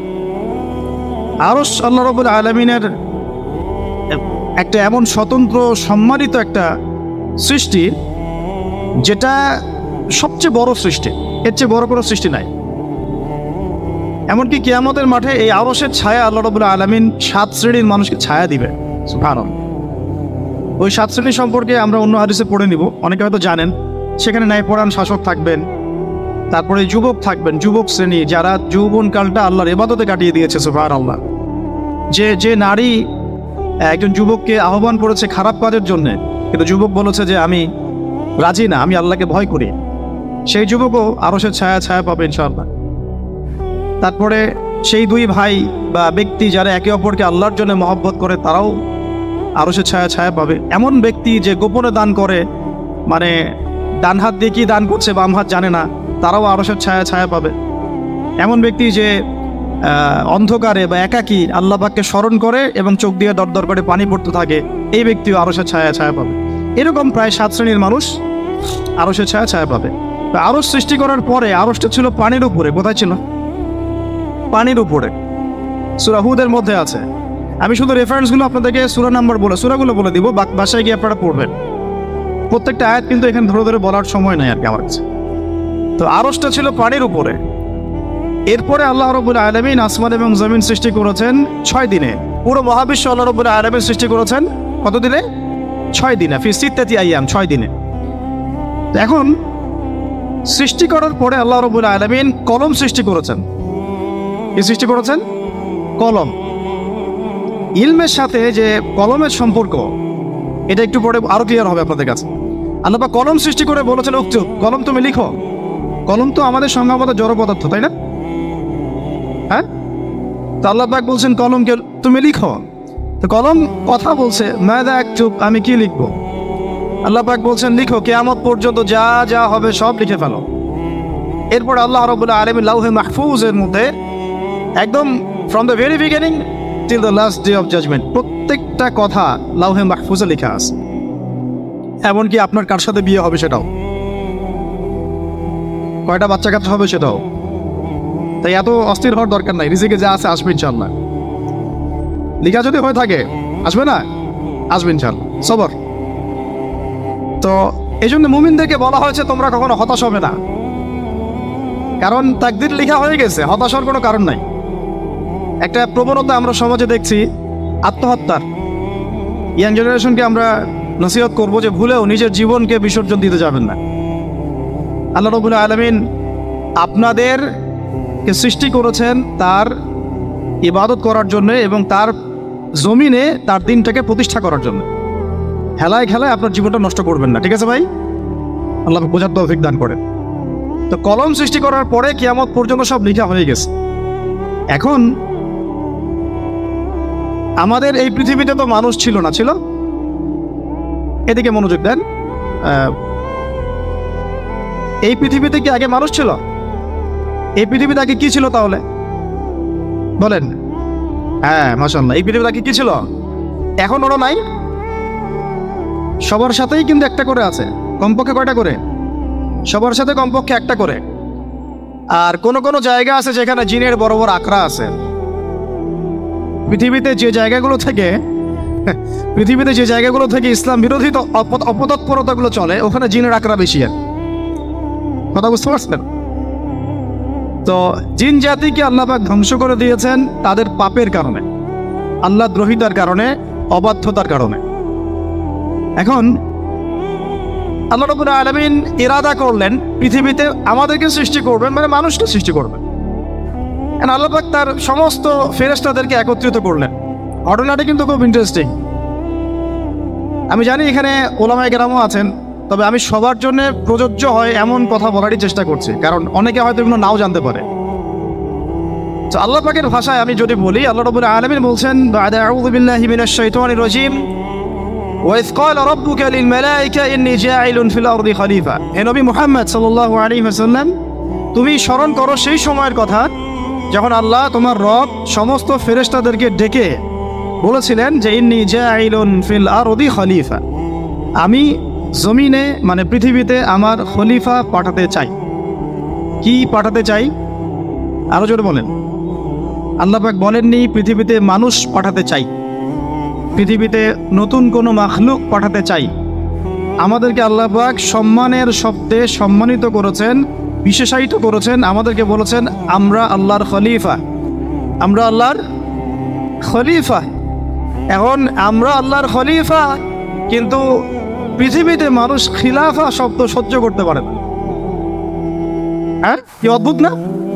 আরশ আল্লাহ রাব্বুল আলামিনের একটা এমন স্বতন্ত্র সম্মানিত একটা সৃষ্টি, যেটা সবচেয়ে বড় সৃষ্টি, এর চেয়ে বড় কোনো সৃষ্টি নাই। এমনকি কিয়ামতের মাঠে এই আরশের ছায়া আল্লাহ রাব্বুল আলামিন সাত শ্রেণীর মানুষকে ছায়া দিবে। সুবহানাল্লাহ। ওই সাত শ্রেণী সম্পর্কে আমরা অন্য হাদিসে পড়ে নিব, অনেকে হয়তো জানেন। সেখানে ন্যায়পরায়ণ শাসক থাকবেন, তারপরে যুবক থাকবেন, যুবক শ্রেণী যারা যৌবনকালটা আল্লাহর ইবাদতে কাটিয়ে দিয়েছে। সুবহানাল্লাহ। যে যে নারী একজন যুবককে আহ্বান করেছে খারাপ কাজের জন্য, কিন্তু যুবক বলেছে যে আমি রাজি না, আমি আল্লাহকে ভয় করি, সেই যুবকও আরশের ছায়া ছায়া পাবে ইনশাআল্লাহ। তারপরে সেই দুই ভাই বা ব্যক্তি যারা একে অপরকে আল্লাহর জন্য মহব্বত করে, তারাও আরশের ছায়া ছায়া পাবে। এমন ব্যক্তি যে গোপনে দান করে, মানে ডান হাত দিয়ে কি দান করছে বাম হাত জানে না, তারাও আরশের ছায়া ছায়া পাবে। এমন ব্যক্তি যে অন্ধকারে বা একাকী আল্লাহ পাককে স্মরণ করে এবং চোখ দিয়ে দর দর করে পানি পড়তে থাকে, এই ব্যক্তিও আরশের ছায়া ছায়া পাবে। এরকম প্রায় সাত শ্রেণীর মানুষ আরশের ছায়া ছায়া পাবে। আরশ সৃষ্টি করার পরে আরশটা ছিল পানির উপরে। কোথায় ছিল? পানির উপরে। সূরা হুদের মধ্যে আছে। আমি শুধু রেফারেন্সগুলো আপনাদেরকে সূরা নাম্বার বলে সূরাগুলো বলে দিব, বাসায় গিয়ে আপনারা পড়বেন। প্রত্যেকটা আয়াত কিন্তু এখানে ধরে ধরে বলার সময় নাই আর কি আমার কাছে। তো আরশটা ছিল পানির উপরে। এরপরে আল্লাহ রাব্বুল আলামিন আসমান এবং জমিন সৃষ্টি করেছেন ছয় দিনে। পুরো মহাবিশ্ব আল্লাহ রাব্বুল আলামিন সৃষ্টি করেছেন কত দিনে? ছয় দিনে। ফি সিত্তাতি আইয়াম, ছয় দিনে। এখন সৃষ্টি করার পরে আল্লাহ রাব্বুল আলামিন কলম সৃষ্টি করেছেন। কি সৃষ্টি করেছেন? কলম। ইলমের সাথে যে কলমের সম্পর্ক, এটা একটু পরে আরো ক্লিয়ার হবে আপনাদের কাছে। আল্লাহ পাক কলম সৃষ্টি করে বলেছেন উক্তুব, কলম তুমি লিখো। কলম তো আমাদের সংজ্ঞামত জড় পদার্থ, তাই না? হ্যাঁ, তো আল্লাহ পাক বলছেন কলমকে তুমি লিখো। তো কলম কথা বলছে, মাযা আকতুব, আমি কি লিখবো? আল্লাহ পাক বলছেন লিখো, কিয়ামত পর্যন্ত যা যা হবে সব লিখে ফেলো। এরপর আল্লাহ রাব্বুল আলামিন লাউহে মাহফুজের মধ্যে একদম from the very beginning till the last day of judgement প্রত্যেকটা কথা লাউহে মাহফুজে লেখা আছে। এমনকি আপনার কার সাথে বিয়ে হবে সেটাও, কয়টা বাচ্চা কাচ্চা হবে সেটাও। তাই এত অস্থির হওয়ার দরকার নাই, রিজিকে যা আছে আসবে ইনশাআল্লাহ। লিখা যদি হয়ে থাকে আসবে না? আসবে ইনশাআল্লাহ, সবর। তো এই জন্য মুমিনদেরকে বলা হয়েছে তোমরা কখনো হতাশ হবে না, কারণ তাকদীর লেখা হয়ে গেছে, হতাশার কোনো কারণ নাই। একটা প্রবণতা আমরা সমাজে দেখছি আত্মহত্যার। ইয়াং জেনারেশনকে আমরা নসিহত করবো যে ভুলেও নিজের জীবনকে বিসর্জন দিতে যাবেন না। আল্লাহ রাব্বুল আলামিন আপনাদেরকে সৃষ্টি করেছেন তার ইবাদত করার জন্য এবং তার জমিনে তার দিনটাকে প্রতিষ্ঠা করার জন্য। হেলায় খেলায় আপনার জীবনটা নষ্ট করবেন না, ঠিক আছে ভাই? আল্লাহ বোঝার তৌফিক দান করেন। তো কলম সৃষ্টি করার পরে কিয়ামত পর্যন্ত সব লেখা হয়ে গেছে। এখন আমাদের এই পৃথিবীতে তো মানুষ ছিল না, ছিল? এদিকে মনোযোগ দেন। এই পৃথিবীতে কি আগে মানুষ ছিল? এই পৃথিবীতে আগে কি ছিল তাহলে বলেন? হ্যাঁ, মাশাআল্লাহ। এই পৃথিবীতে আগে কি ছিল? এখন ওরা নাই? সবার সাথেই কিন্তু একটা করে আছে। কমপক্ষে কয়টা করে? সবার সাথে কমপক্ষে একটা করে। আর কোন কোন জায়গা আছে যেখানে জিনের বড় বড় আকড়া আছে। পৃথিবীতে যে জায়গাগুলো থেকে পৃথিবীতে যে জায়গাগুলো থেকে ইসলাম বিরোধী অপতৎপরতাগুলো চলে, ওখানে জিনের আকড়া বেশি। আর কথা বুঝতে পারছেন? তো জিন জাতিকে আল্লাহ পাক ধ্বংস করে দিয়েছেন তাদের পাপের কারণে, আল্লাহ দ্রোহিতার কারণে, অবাধ্যতার কারণে। এখন আল্লাহ রাব্বুল আলামিন ইরাদা করলেন পৃথিবীতে আমাদেরকে সৃষ্টি করবেন, মানে মানুষকে সৃষ্টি করবেন। আল্লাহ পাক তার সমস্ত ফেরেশতাদেরকে একত্রিত করলেন। ঘটনাটা কিন্তু খুব ইন্টারেস্টিং। আমি জানি এখানে ওলামায়ে কেরামও আছেন, তবে আমি সবার জন্য প্রযোজ্য হয় এমন কথা বলারই চেষ্টা করছি, কারণ অনেকে হয়তো এগুলো নাও জানতে পারে। তো আল্লাহ পাকের ভাষায় আমি যদি বলি, আল্লাহ রাব্বুল আলামিন বলছেন, বা'দা আউযু বিল্লাহি মিনাশ শাইতানির রাজীম, ওয়াইয ক্বালা রাব্বুকা লিল মালায়েকা ইন্নী জাঈলুন ফিল আরদি খলিফা। হে নবী মুহাম্মদ সাল্লাল্লাহু আলাইহি ওয়াসাল্লাম, তুমি স্মরণ করো সেই সময়ের কথা যখন আল্লাহ তোমার রব সমস্ত ফেরেশতাদেরকে ডেকে বলেছিলেন যে ইন্নী জাইলুন ফিল আরদি খলিফা, আমি জমিনে মানে পৃথিবীতে আমার খলিফা পাঠাতে চাই। কি পাঠাতে চাই? আরো জোরে বলেন। আল্লাহ পাক বলেননি পৃথিবীতে মানুষ পাঠাতে চাই, পৃথিবীতে নতুন কোনো মাখলুক পাঠাতে চাই। আমাদেরকে আল্লাহ পাক সম্মানের শব্দে সম্মানিত করেছেন, বিশেষায়িত করেছেন। আমাদেরকে বলেছেন আমরা আল্লাহর খলিফা, আমরা আল্লাহর খলিফা। এখন আমরা আল্লাহর খলিফা, কিন্তু পৃথিবীতে মানুষ খিলাফা শব্দ সহ্য করতে পারে না। হ্যাঁ, কি অদ্ভুত না?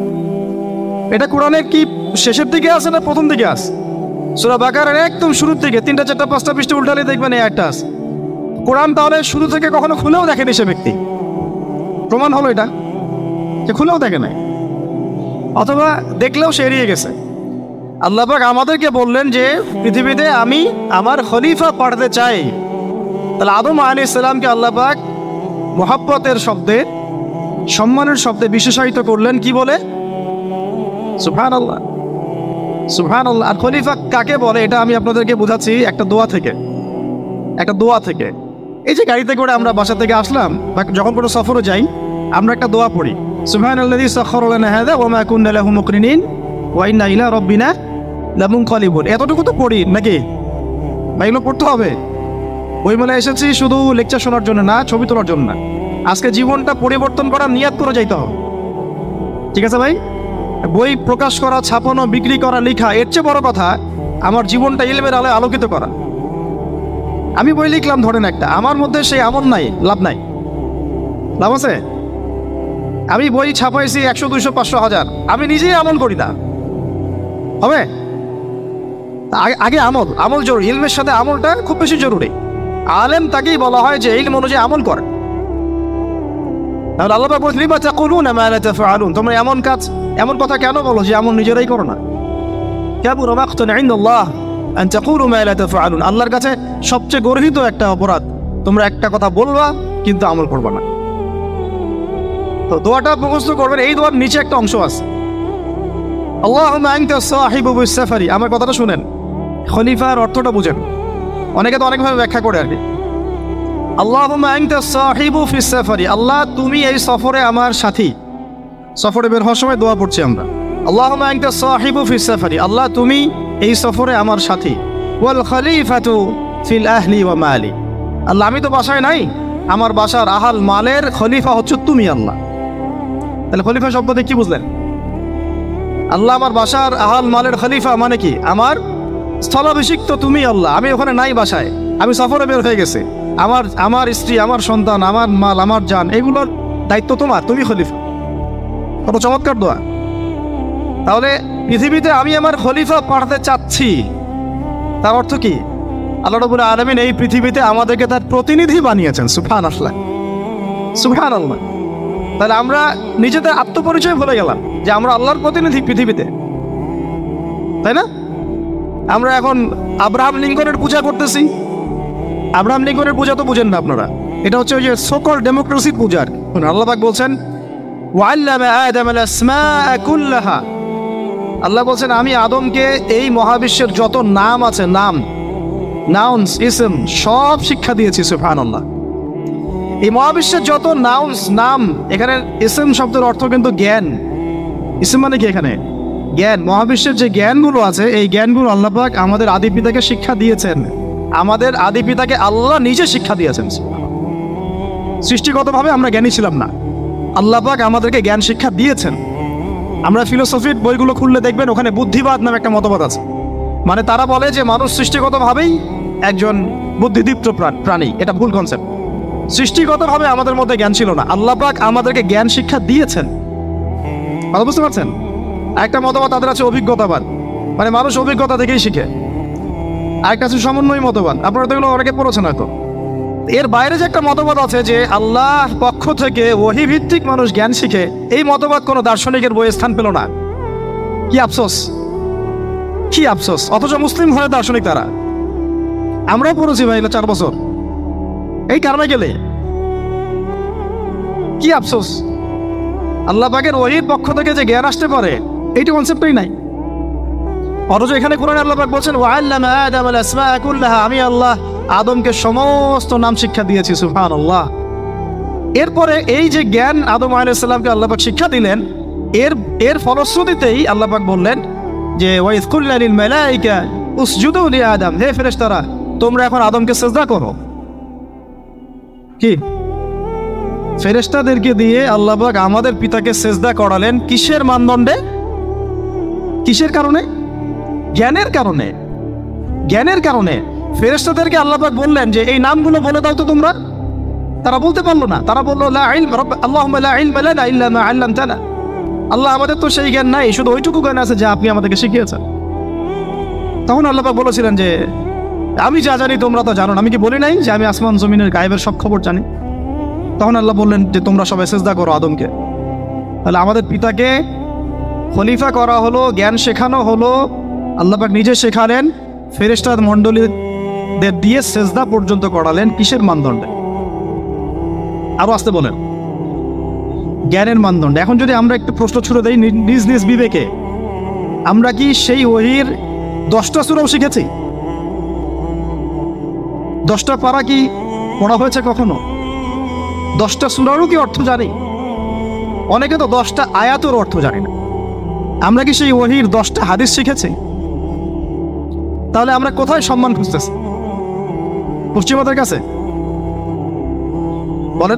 এটা কোরআনের কি শেষের দিকে আছে না প্রথম দিকে আছে? সূরা বাকারার একদম শুরুর দিকে তিনটা চারটা পাঁচটা পৃষ্ঠা উল্টালে দেখবেন এই একটা আছে। কোরআন তাহলে শুরু থেকে কখনো খুলেও দেখেনি সে ব্যক্তি, প্রমাণ হলো এটা যে খুলেও দেখে নাই, অথবা দেখলেও সে এড়িয়ে গেছে। আল্লাহ পাক আমাদেরকে বললেন যে পৃথিবীতে আমি আমার খলিফা পাঠাতে চাই। তাহলে আদম আলাইহিস সালামকে আল্লাহ পাক মুহাব্বতের শব্দে, সম্মানের শব্দে বিশেষায়িত করলেন কি বলে? সুবহানাল্লাহ, সুবহানাল্লাহ। আর খলিফা কাকে বলে এটা আমি আপনাদেরকে বোঝাচ্ছি একটা দোয়া থেকে, একটা দোয়া থেকে। এই যে গাড়িতে করে আমরা বাসা থেকে আসলাম বা যখন কোনো সফরে যাই, আমরা একটা দোয়া পড়ি, সুবহানাল্লাযী সাখখারা লানা হাযা ওয়া মা কুন্না লাহু মুকরিনিন ওয়া ইন্না ইলা রাব্বিনা লামুনকালিবুন। এতটুকু তো পড়ি নাকি? বা এগুলো পড়তে হবে? ওই মেলায় এসেছি শুধু লেকচার শোনার জন্য না, ছবি তোলার জন্য না। আজকে জীবনটা পরিবর্তন করার নিয়াত করে যাইতে হবে, ঠিক আছে ভাই? বই প্রকাশ করা, ছাপানো, বিক্রি করা, লেখা, এর চেয়ে বড় কথা আমার জীবনটা ইলমের আলোয় আলোকিত করা। আমি বই লিখলাম ধরেন একটা, আমার মধ্যে সেই আমল নাই, লাভ নাই। লাভ আছে? আমি বই ছাপাইছি একশো দুইশো পাঁচশো হাজার, আমি নিজেই আমল করি না, হবে? আগে আমল, আমল জরুরি। ইলমের সাথে আমলটা খুব বেশি জরুরি। আলেম তাকেই বলা হয় যে ইলম অনুযায়ী আমল করে। তাহলে আল্লাহ পাক বলেন লিমা তাকুলুনা মা লা তাফআলুন, তোমরা এমন কাজ, এমন কথা কেন বলো যে আমল নিজেরাই করো না? কাবুরা মাকতান ইনদাল্লাহ আন তাকুলু মা লা তাফআলুন, আল্লাহর কাছে সবচেয়ে গর্হিত একটা অপরাধ, তোমরা একটা কথা বলবা কিন্তু আমল করবা না। তো দোয়াটা মুখস্থ করবেন। এই দোয়ার নিচে একটা অংশ আছে, আল্লাহুম্মা আনতা সাহিবু বিস সাফারি। আমার কথাটা শুনেন, খলিফার অর্থটা বুঝেন। অনেকে তো অনেকভাবে ব্যাখ্যা করে আর কি। আল্লাহুম্মা আনতা সাহিবু ফিস সাফারি, আল্লাহ তুমি এই সফরে আমার সাথী। সফরে বের হওয়ার সময় দোয়া পড়ছি আমরা, আল্লাহুম্মা আনতা সাহিবু ফিস সাফারি, আল্লাহ তুমি এই সফরে আমার সাথী। ওয়াল খলিফাতু ফিল আহলি ওয়া মালি, আল্লাহ আমি তো বাসায় নাই, আমার বাসার আহাল মালের খলিফা হচ্ছে তুমি আল্লাহ। তাহলে খলিফা শব্দতে কি বুঝলেন? আল্লাহ আমার বাসার আহাল মালের খলিফা মানে কি? আমার স্থলাভিষিক্ত তুমি আল্লাহ, আমি ওখানে নাই বাসায়, আমি সফরে বের হয়ে গেছে, আমার আমার স্ত্রী, আমার সন্তান, আমার মাল, আমার জান, এগুলোর দায়িত্ব তোমার, তুমি খলিফা। কত চমৎকার দোয়া। তাহলে পৃথিবীতে আমি আমার খলিফা পাঠাতে চাচ্ছি, তার অর্থ কি? আল্লাহ রাব্বুল আলামিন এই পৃথিবীতে আমাদেরকে তার প্রতিনিধি বানিয়েছেন। সুবহানাল্লাহ, সুবহানাল্লাহ। তাহলে আমরা নিজেদের আত্মপরিচয় ভুলে গেলাম যে আমরা আল্লাহর প্রতিনিধি পৃথিবীতে, তাই না? আমরা এখন আব্রাহাম লিঙ্কনের পূজা করতেছি। আব্রাহাম লিঙ্কনের পূজা তো বুঝেন না আপনারা, এটা হচ্ছে ওই যে সকল ডেমোক্রেসির পূজা। আল্লাহ পাক বলছেন ওয়াল্লামা আদামাল আসমাআ কুল্লাহা, আল্লাহ বলছেন আমি আদমকে এই মহাবিশ্বের যত নাম আছে, নাম, নাউন্স, ইসম, সব শিক্ষা দিয়েছি। সুবহানাল্লাহ। এই মহাবিশ্বের যত নাউন্স, নাম, এখানে ইসম শব্দের অর্থ কিন্তু জ্ঞান। ইসম মানে কি? এখানে জ্ঞান। মহাবিশ্বের যে জ্ঞানগুলো আছে, এই জ্ঞানগুলো আল্লাহ পাক আমাদের আদি পিতাকে শিক্ষা দিয়েছেন। আমাদের আদি পিতাকে আল্লাহ নিজে শিক্ষা দিয়েছেন। সৃষ্টিগতভাবে আমরা জ্ঞানী ছিলাম না, আল্লাহ পাক আমাদেরকে জ্ঞান শিক্ষা দিয়েছেন। আমরা ফিলোসফির বইগুলো খুললে দেখবেন ওখানে বুদ্ধিবাদ নামে একটা মতবাদ আছে। মানে তারা বলে যে মানুষ সৃষ্টিগতভাবেই একজন বুদ্ধিদীপ্ত প্রাণী। এটা ভুল কনসেপ্ট। সৃষ্টিগতভাবে আমাদের মধ্যে জ্ঞান ছিল না, আল্লাহ পাক আমাদেরকে জ্ঞান শিক্ষা দিয়েছেন। কথা বুঝতে পারছেন? একটা মতবাদ তাদের আছে অভিজ্ঞতাবাদ, মানে মানুষ অভিজ্ঞতা থেকেই শিখে। আরেকটা আছে সমন্বয় মতবাদ, আপনারা তো এগুলো অনেকে পড়েছেন হয়তো। এর বাইরে যে একটা মতবাদ আছে যে আল্লাহ পক্ষ থেকে ওহী ভিত্তিক মানুষ জ্ঞান শিখে, এই মতবাদ কোনো দার্শনিকের বইয়ে স্থান পেল না। কি আফসোস, কি আফসোস। অথচ মুসলিম হয় দার্শনিক তারা। আমরাও পড়েছি ভাই চার বছর এই কারণে গেলে। কি আফসোস, আল্লাহ পাকের ওহীর পক্ষ থেকে যে জ্ঞান আসতে পারে, এইটা কনসেপ্টই নাই। অথচ এখানে কোরআনে আল্লাহ পাক বলছেন ওয়াল্লামা আদম আল আসমা কুল্লাহা, আমি আল্লাহ আদমকে সমস্ত নাম শিক্ষা দিয়েছি। সুবহানাল্লাহ। এরপরে এই যে জ্ঞান আদম আলাইহিস সালামকে আল্লাহ পাক শিক্ষা দিলেন, এর এর ফলশ্রুতিতেই আল্লাহ পাক বললেন যে ওয়াইজ কুল্না লিল মালাইকা উসজুদু লি আদম, হে ফেরেশতারা তোমরা এখন আদমকে সিজদা করো। কি ফেরেশতাদেরকে দিয়ে আল্লাহ পাক আমাদের পিতাকে সিজদা করালেন কিসের মানদণ্ডে? কিসের কারণে? জ্ঞানের কারণে। জ্ঞানের কারণে ফেরেশতাদেরকে আল্লাহ পাক বললেন যে এই নামগুলো বলে দাও তো তোমরা। তারা বলতে পারলো না। তারা বললো লা ইলম রব আল্লাহুম্মা লা ইলমা লানা ইল্লা মা আল্লামতানা, আল্লাহ আমাদের তো সেই জ্ঞান নাই, শুধু ওইটুকু জ্ঞান আছে যা আপনি আমাদেরকে শিখিয়েছেন। তখন আল্লাহ পাক বলেছিলেন যে আমি যা জানি তোমরা তো জানো না, আমি কি বলি নাই যে আমি আসমান জমিনের গায়েবের সব খবর জানি? তখন আল্লাহ বললেন যে তোমরা সবাই সিজদা করো আদমকে। তাহলে আমাদের পিতাকে খলিফা করা হলো, জ্ঞান শেখানো হলো, আল্লাহ পাক নিজে শেখালেন, ফেরেশতা মণ্ডলীদের দিয়ে সিজদা পর্যন্ত করালেন কিসের মানদণ্ডে? আরো আসতে বলেন জ্ঞানের মানদণ্ডে। এখন যদি আমরা একটু প্রশ্ন ছুড়ে দেই নিজ নিজ বিবেকে, আমরা কি সেই ওহীর দশটা সূরাও শিখেছি? দশটা পারা কি পড়া হয়েছে কখনো? দশটা সূরারও কি অর্থ জানি? অনেকে তো দশটা আয়াতের অর্থ জানি না। আমরা কি সেই ওহীর দশটা হাদিস শিখেছি? তাহলে আমরা কোথায় সম্মান খুঁজতেছি? পশ্চিমাদের কাছে? বলেন।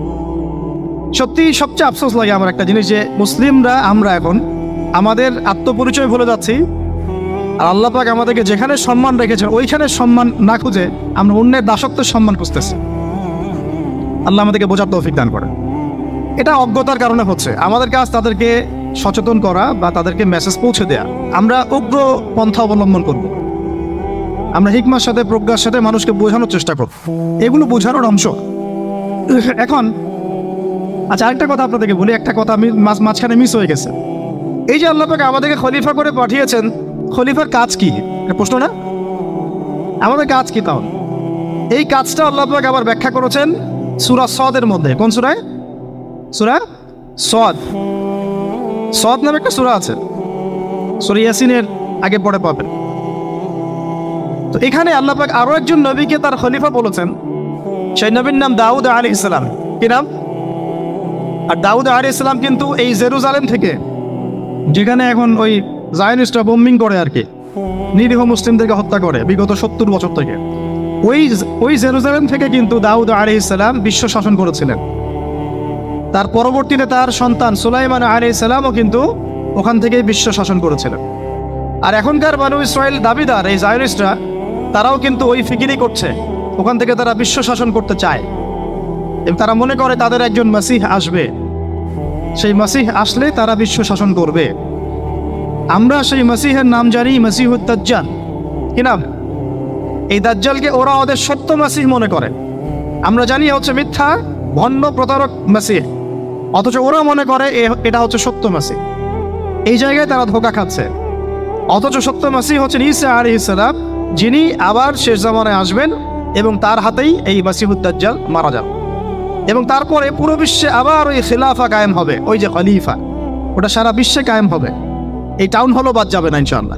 সত্যি সবচেয়ে আফসোস লাগে আমার একটা জিনিস, যে মুসলিমরা আমরা এখন আমাদের আত্মপরিচয় ভুলে যাচ্ছি, আর আল্লাহ পাক আমাদেরকে যেখানে সম্মান রেখেছে ওইখানে সম্মান না খুঁজে আমরা অন্যের দাসত্বের সম্মান খুঁজতেছি। আল্লাহ আমাদেরকে বোঝার তৌফিক দান করে। এটা অজ্ঞতার কারণে হচ্ছে। আমাদের কাজ তাদেরকে সচেতন করা বা তাদেরকে মেসেজ পৌঁছে দেয়া। আমরা উগ্র পন্থা অবলম্বন করব, আমরা হিকমার সাথে প্রজ্ঞার সাথে মানুষকে বোঝানোর চেষ্টা করব, এগুলো বোঝানোর অংশ। এখন আচ্ছা আরেকটা কথা আপনাদেরকে বলি, একটা কথা আমি মাঝখানে মিস হয়ে গেছে। এই যে আল্লাহ পাক আমাদেরকে খলিফা করে পাঠিয়েছেন, খলিফার কাজ কি? প্রশ্ন না? আমাদের কাজ কি তাহলে? এই কাজটা আল্লাহ পাক আবার ব্যাখ্যা করেছেন সূরা সদের মধ্যে। কোন সূরায়? সূরা সদ। সদ নামে একটা সূরা আছে, সূরা ইয়াসিনের আগে পড়ে পাবেন। তো এখানে আল্লাহ পাক আরো একজন নবীকে তার খলিফা বলেছেন। সেই নবীর নাম দাউদ আলাইহিস সালাম। কি নাম? আর দাউদ আলাইহিস সালাম কিন্তু এই জেরুজালেম থেকে, যেখানে এখন ওই জায়নিস্টরা বোম্বিং করে আর কি, নিরীহ মুসলিমদেরকে হত্যা করে বিগত সত্তর বছর থেকে, ওই ওই জেরুজালেম থেকে কিন্তু দাউদ আলাইহিস সালাম বিশ্ব শাসন করেছিলেন। তার পরবর্তীতে তার সন্তান সুলাইমান আলাইহিস সালামও কিন্তু ওখান থেকেই বিশ্ব শাসন করেছিলেন। আর এখনকার বনু ইসরাইল দাবিদার এই জায়নিস্টরা, তারাও কিন্তু ওই ফিকিরই করছে, ওখান থেকে তারা বিশ্ব শাসন করতে চায় এবং তারা মনে করে তাদের একজন মাসিহ আসবে, সেই মাসিহ আসলে তারা বিশ্ব শাসন করবে। আমরা সেই মাসিহের নাম জানি মাসিহুদ দাজ্জাল। কি নাম? এই দাজ্জালকে ওরা ওদের সত্য মাসিহ মনে করে, আমরা জানি হচ্ছে মিথ্যা ভণ্ড প্রতারক মাসিহ, অথচ ওরা মনে করে এটা হচ্ছে সত্য মাসিহ। এই জায়গায় তারা ধোঁকা খাচ্ছে। অথচ সত্য মাসিহ হচ্ছেন ঈসা আলাইহিস সালাম, যিনি আবার শেষ জামানায় আসবেন এবং তার হাতেই এই মাসিহুদ দাজ্জাল মারা যাবে এবং তারপরে পুরো বিশ্বে আবার ওই খিলাফা কায়েম হবে। ওই যে খলিফা, ওটা সারা বিশ্বে কায়েম হবে। এই টাউন হলও বাদ যাবে না ইনশাআল্লাহ।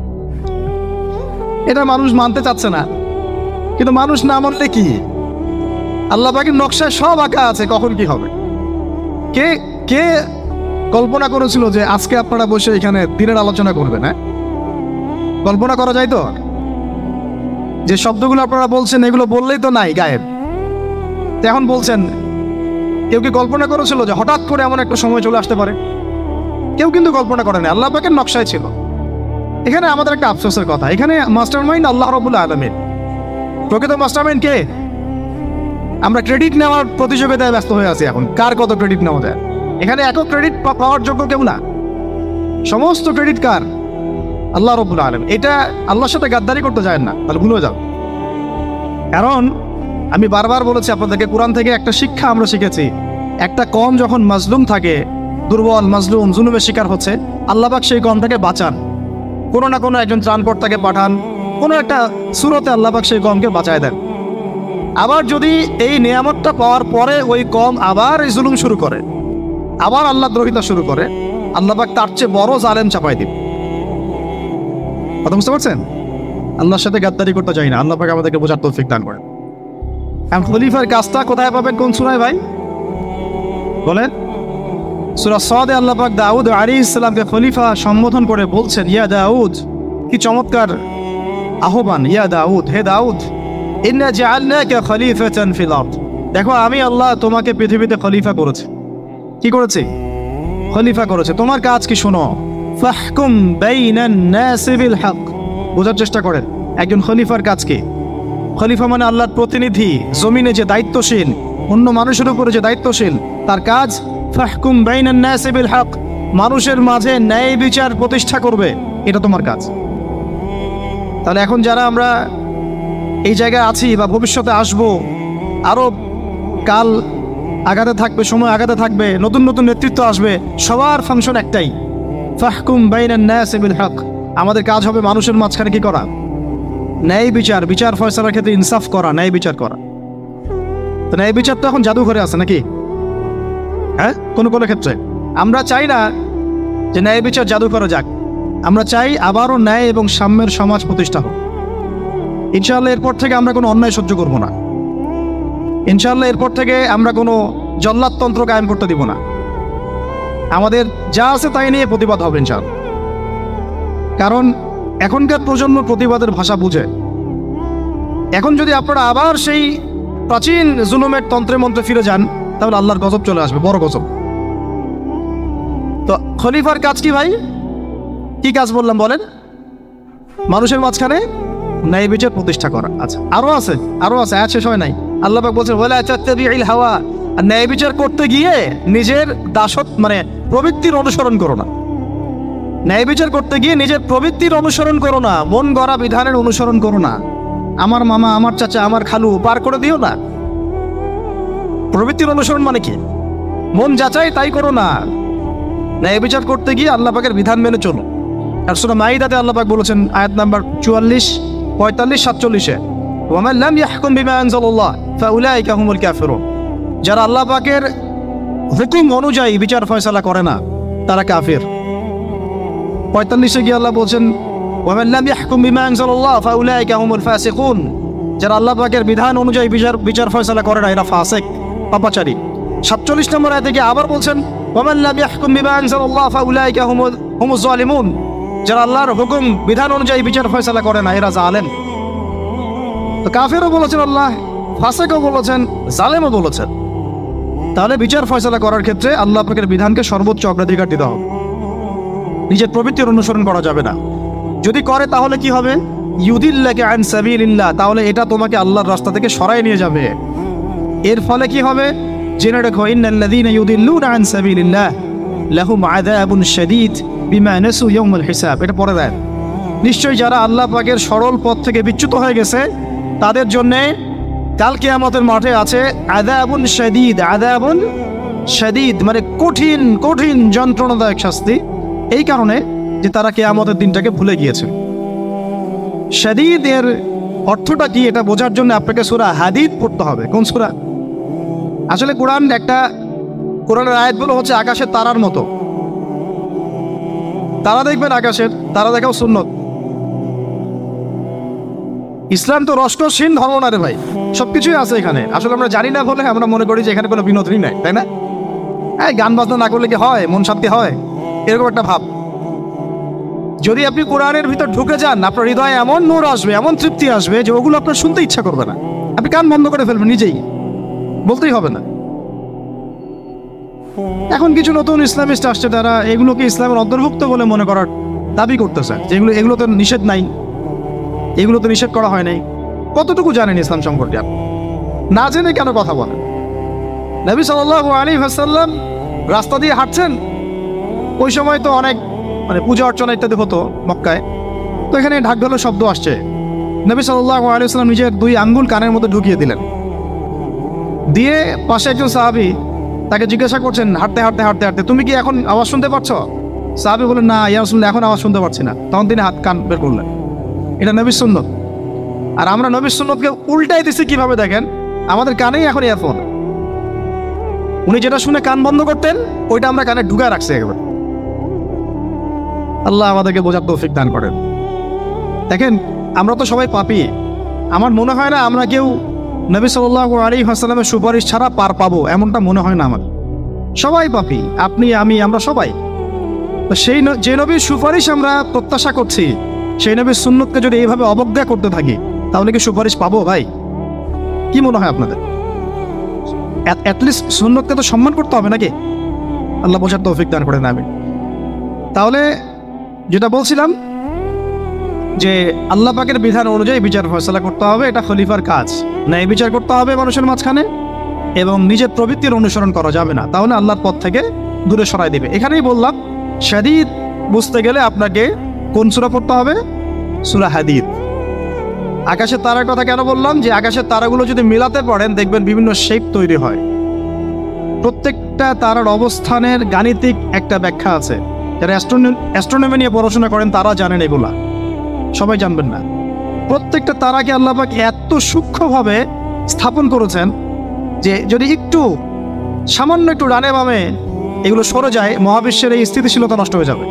এটা মানুষ মানতে চাচ্ছে না, কিন্তু মানুষ না মানলে কি? আল্লাহ পাকের নকশায় সব আঁকা আছে কখন কি হবে। কে কে কল্পনা করেছিল যে আজকে আপনারা বসে এখানে দিনের আলোচনা করবেন? হ্যাঁ, কল্পনা করা যায় তো? যে শব্দগুলো আপনারা বলছেন এগুলো বললেই তো নাই, গায়েব। এখন বলছেন, কেউ কি কল্পনা করেছিল যে হঠাৎ করে এমন একটা সময় চলে আসতে পারে? কেউ কিন্তু কল্পনা করেনি, আল্লাহ পাকের নকশায় ছিল। এখানে আমাদের একটা আফসোসের কথা, এখানে মাস্টার মাইন্ড আল্লাহ রাব্বুল আলামিন। প্রকৃত মাস্টার মাইন্ড কে? আমরা ক্রেডিট নেওয়ার প্রতিযোগিতায় ব্যস্ত হয়ে আছি এখন, কার কত ক্রেডিট নেওয়া যায়। এখানে একক ক্রেডিট পাওয়ার যোগ্য কেউ না, সমস্ত ক্রেডিট কার? আল্লাহ রাব্বুল আলামিন। এটা আল্লাহর সাথে গাদ্দারি করতে যায় না, তাহলে ভুলে যাও। কারণ আমি বারবার বলেছি আপনাদেরকে, কোরআন থেকে একটা শিক্ষা আমরা শিখেছি, একটা কম যখন মাজলুম থাকে, দুর্বল মাজলুম জুলুমের শিকার হচ্ছে, আল্লাহ পাক সেই কমটাকে বাঁচান, কোনো না কোনো একজন ত্রাণকর্তাকে পাঠান, কোনো একটা সূরতে আল্লাহ পাক সেই কমকে বাঁচায় দেন। আবার যদি এই নিয়ামতটা পাওয়ার পরে ওই কম আবার এই জুলুম শুরু করে, আবার আল্লাহ দ্রোহিতা শুরু করে, আল্লাহ পাক তার চেয়ে বড় জালেম চাপাই দিবে। কথা বুঝতে পারছেন? আল্লাহর সাথে গাদ্দারি করতে চাই না, আল্লাহ পাক আমাদেরকে বোঝার তৌফিক দান করেন। এখন খলিফার কাজটা কোথায় পাবেন, কোন সূরায় ভাই বলেন? সূরা সাদে আল্লাহ পাক দাউদ আলাইহিস সালামকে খলিফা সম্বোধন করে বলছেন, ইয়া দাউদ, কি চমৎকার আহ্বান, ইয়া দাউদ, হে দাউদ, ইন্না জাআলনাকা খলিফাতান ফিল আরদ, দেখো আমি আল্লাহ তোমাকে পৃথিবীতে খলিফা করেছি। কি করেছি? খলিফা করেছে। তোমার কাজ কি শোনো, ফাহকুম বাইনান নাসি বিল হক, বোঝার চেষ্টা করেন একজন খলিফার কাজ কি। খলিফা মানে আল্লাহর প্রতিনিধি, জমিনে যে দায়িত্বশীল, অন্য মানুষের উপরে যে দায়িত্বশীল, তার কাজ ফাহকুম বাইনান নাসি বিল হক, মানুষের মাঝে ন্যায় বিচার প্রতিষ্ঠা করবে, এটা তোমার কাজ। তাহলে এখন যারা আমরা এই জায়গায় আছি বা ভবিষ্যতে আসব, আরও কাল আগাতে থাকবে, সময় আগাতে থাকবে, নতুন নতুন নেতৃত্ব আসবে, সবার ফাংশন একটাই, ফাহকুম বাইনান নাসি বিল হক, আমাদের কাজ হবে মানুষের মাঝখানে কি করা, ন্যায় বিচার, বিচার ফয়সালার ক্ষেত্রে ইনসাফ করা, ন্যায় বিচার করা। তো ন্যায় বিচার তো এখন জাদুঘরে আছে নাকি? হ্যাঁ, কোনো কোনো ক্ষেত্রে আমরা চাই না যে ন্যায় বিচার জাদুঘরে যাক, আমরা চাই আবারও ন্যায় এবং সাম্যের সমাজ প্রতিষ্ঠা হোক। ইনশাআল্লাহ এরপর থেকে আমরা কোনো অন্যায় সহ্য করব না। ইনশাআল্লাহ এরপর থেকে আমরা কোনো জল্লাদতন্ত্র কায়েম করতে দিব না। আমাদের যা আছে তাই নিয়ে প্রতিবাদ হবে ইনশাআল্লাহ। কারণ এখনকার প্রজন্ম প্রতিবাদের ভাষা বুঝে। এখন যদি আপনারা আবার সেই প্রাচীন জুলুমের তন্ত্রে মন্ত্রে ফিরে যান, তাহলে আল্লাহর গজব চলে আসবে, বড় গজব। তো খলিফার কাজ কি ভাই? কি কাজ বললাম বলেন? মানুষের মাঝখানে ন্যায় বিচার প্রতিষ্ঠা করা। আচ্ছা, আরো আছে, আরো আছে, আয়াত শেষ হয় নাই। আল্লাহ পাক বলছেন, ওয়ালা তাত্তাবিউল হাওয়া, আর ন্যায় বিচার করতে গিয়ে নিজের দাসত মানে প্রবৃত্তির অনুসরণ করো না। ন্যায় বিচার করতে গিয়ে নিজের প্রবৃত্তির অনুসরণ করো না, মন গড়া বিধানের অনুসরণ করো না। আমার মামা, আমার চাচা, আমার খালু পার করে দিও না। প্রবৃত্তির অনুসরণ মানে কি? মন যাচাই তাই করো না। ন্যায় বিচার করতে গিয়ে আল্লাহ পাকের বিধান মেনে চলো। আর সূরা মাইদাতে আল্লাহ পাক বলেছেন আয়াত নাম্বার চুয়াল্লিশ, পঁয়তাল্লিশ, সাতচল্লিশে, ওয়া মান লাম ইয়াহকুম বিমা আনজালাল্লাহ ফাউলাইকা হুমুল কাফিরুন, যারা আল্লাহ পাকের হুকুম অনুযায়ী বিচার ফয়সালা করে না তারা কাফির। পঁয়তাল্লিশে গিয়ে আল্লাহ বলছেন, ওয়া মান লাম ইয়াহকুম বিমা আনজালাল্লাহ ফাউলাইকা হুমুল ফাসিকুন, যারা আল্লাহ পাকের বিধান অনুযায়ী বিচার বিচার ফয়সালা করে না এরা ফাসিক, পাপাচারী। সাতচল্লিশ নম্বর আয়াতে গিয়ে আবার বলছেন, ওয়া মান লাম ইয়াহকুম বিমা আনজালাল্লাহ ফাউলাইকা হুমুল হুমুজ জালিমুন, যারা আল্লাহর হুকুম বিধান অনুযায়ী বিচার ফয়সালা করে না এরা জালেম। তো কাফেরও বলেছেন আল্লাহ, ফাসিকও বলেছেন, জালেমও বলেছেন। তাহলে বিচার ফয়সালা করার ক্ষেত্রে আল্লাহ পাকের বিধানকে সর্বোচ্চ অগ্রাধিকার দিতে হবে, নিজের প্রবৃত্তির অনুসরণ করা যাবে না। যদি করে তাহলে কি হবে? ইউদিল্লাকা আন সাবিলিল্লাহ, তাহলে এটা তোমাকে আল্লাহর রাস্তা থেকে সরায় নিয়ে যাবে। এর ফলে কি হবে? জেনে রেখো, ইন্নাল্লাযীনা ইউদিল্লুনা আন সাবিলিল্লাহ লাহুম আযাবুন শাদীদ বিমা নাসু ইয়াউমাল হিসাব। এটা পড়ে দেন, নিশ্চয়ই যারা আল্লাহ পাকের সরল পথ থেকে বিচ্যুত হয়ে গেছে তাদের জন্যে কাল কিয়ামতের মাঠে আছে আযাবুন শাদীদ। আযাবুন শাদীদ মানে কঠিন কঠিন যন্ত্রণাদায়ক শাস্তি, এই কারণে যে তারা কিয়ামতের দিনটাকে ভুলে গিয়েছে। শাদীদ এর অর্থটা কি এটা বোঝার জন্য আপনাকে সূরা হাদীদ পড়তে হবে। কোন সূরা? আসলে কোরআন একটা, কোরআনের আয়াতগুলো হচ্ছে আকাশের তারার মতো। তারা দেখবেন আকাশের, তারা দেখাও সুন্নত। ইসলাম তো রসকসহীন ধর্ম না রে ভাই, সবকিছুই আছে এখানে। আসলে আমরা জানি না বলে আমরা মনে করি যে এখানে কোনো বিনোদনই নাই, তাই না? হ্যাঁ, গান বাজনা না করলে কি হয়, মন শান্তি হয়, এরকম একটা ভাব। যদি আপনি কোরআনের ভিতর ঢুকে যান, আপনার হৃদয়ে এমন নূর আসবে, এমন তৃপ্তি আসবে যে ওগুলো আপনার শুনতে ইচ্ছা করবে না, আপনি কান বন্ধ করে ফেলবেন, নিজেই বলতেই হবে না। এখন কিছু নতুন ইসলামিস্ট আসছে, তারা এগুলোকে ইসলামের অন্তর্ভুক্ত বলে মনে করার দাবি করতেছে, যেগুলো এগুলো তো নিষেধ নাই, এগুলো তো নিষেধ করা হয় নাই। কতটুকু জানেন ইসলাম সম্পর্কে? না জেনে কেন কথা বলেন? নবী সাল্লাল্লাহু আলাইহি ওয়াসাল্লাম রাস্তা দিয়ে হাঁটছেন, ওই সময় তো অনেক মানে পূজা অর্চনা ইত্যাদি হতো মক্কায়। তো এখানে ঢাক ঢোলের শব্দ আসছে, নবী সাল্লাল্লাহু আলাইহি ওয়াসাল্লাম নিজের দুই আঙ্গুল কানের মধ্যে ঢুকিয়ে দিলেন, দিয়ে পাশে একজন সাহাবী তাকে জিজ্ঞাসা করছেন হাঁটতে হাঁটতে হাঁটতে হাঁটতে, তুমি কি এখন আওয়াজ শুনতে পাচ্ছ? সাহাবী বললেন, না ইয়া রাসূলুল্লাহ, এখন আওয়াজ শুনতে পাচ্ছি না। তখন তিনি হাত কান বের করলেন। এটা নবীর সুন্নত। আর আমরা নবীর সুন্নতকে উল্টাই দিচ্ছি কিভাবে দেখেন, আমাদের কানেই এখন ইয়ারফোন। উনি যেটা শুনে কান বন্ধ করতেন ওইটা আমরা কানে ঢুকায় রাখছি একেবারে। আল্লাহ আমাদেরকে বোঝার তৌফিক দান করেন। দেখেন, আমরা তো সবাই পাপী। আমার মনে হয় না আমরা কেউ নবী সাল্লাল্লাহু আলাইহি ওয়াসাল্লামের সুপারিশ ছাড়া পার পাবো, এমনটা মনে হয় না আমার। সবাই পাপী, আপনি আমি আমরা সবাই। তো সেই যে নবীর সুপারিশ আমরা প্রত্যাশা করছি, সেই নবীর সুন্নতকে যদি এইভাবে অবজ্ঞা করতে থাকি, তাহলে কি সুপারিশ পাবো ভাই? কি মনে হয় আপনাদের? অ্যাটলিস্ট সুন্নতকে তো সম্মান করতে হবে নাকি? আল্লাহ বোঝার তৌফিক দান করেন। আমি তাহলে যেটা বলছিলাম যে আল্লাহ পাকের বিধান অনুযায়ী বিচার ফয়সালা করতে হবে, এটা খলিফার কাজ। ন্যায় বিচার করতে হবে মানুষের মাঝখানে, এবং নিজের প্রবৃত্তির অনুসরণ করা যাবে না, তাহলে আল্লাহর পথ থেকে দূরে সরাই দিবে। এখানেই বললাম, শাদীদ বুঝতে গেলে আপনাকে কোন সূরা পড়তে হবে? সূরা হাদীদ। আকাশের তারার কথা কেন বললাম? যে আকাশের তারাগুলো যদি মিলাতে পারেন, দেখবেন বিভিন্ন শেপ তৈরি হয়। প্রত্যেকটা তারার অবস্থানের গাণিতিক একটা ব্যাখ্যা আছে। যারা অ্যাস্ট্রোনমি নিয়ে পড়াশোনা করেন তারা জানেন, এগুলা সবাই জানবেন না। প্রত্যেকটা তারাকে আল্লাহ পাক এত সূক্ষ্মভাবে স্থাপন করেছেন যে যদি একটু সামান্য একটু ডানে বামে এগুলো সরে যায়, মহাবিশ্বের এই স্থিতিশীলতা নষ্ট হয়ে যাবে।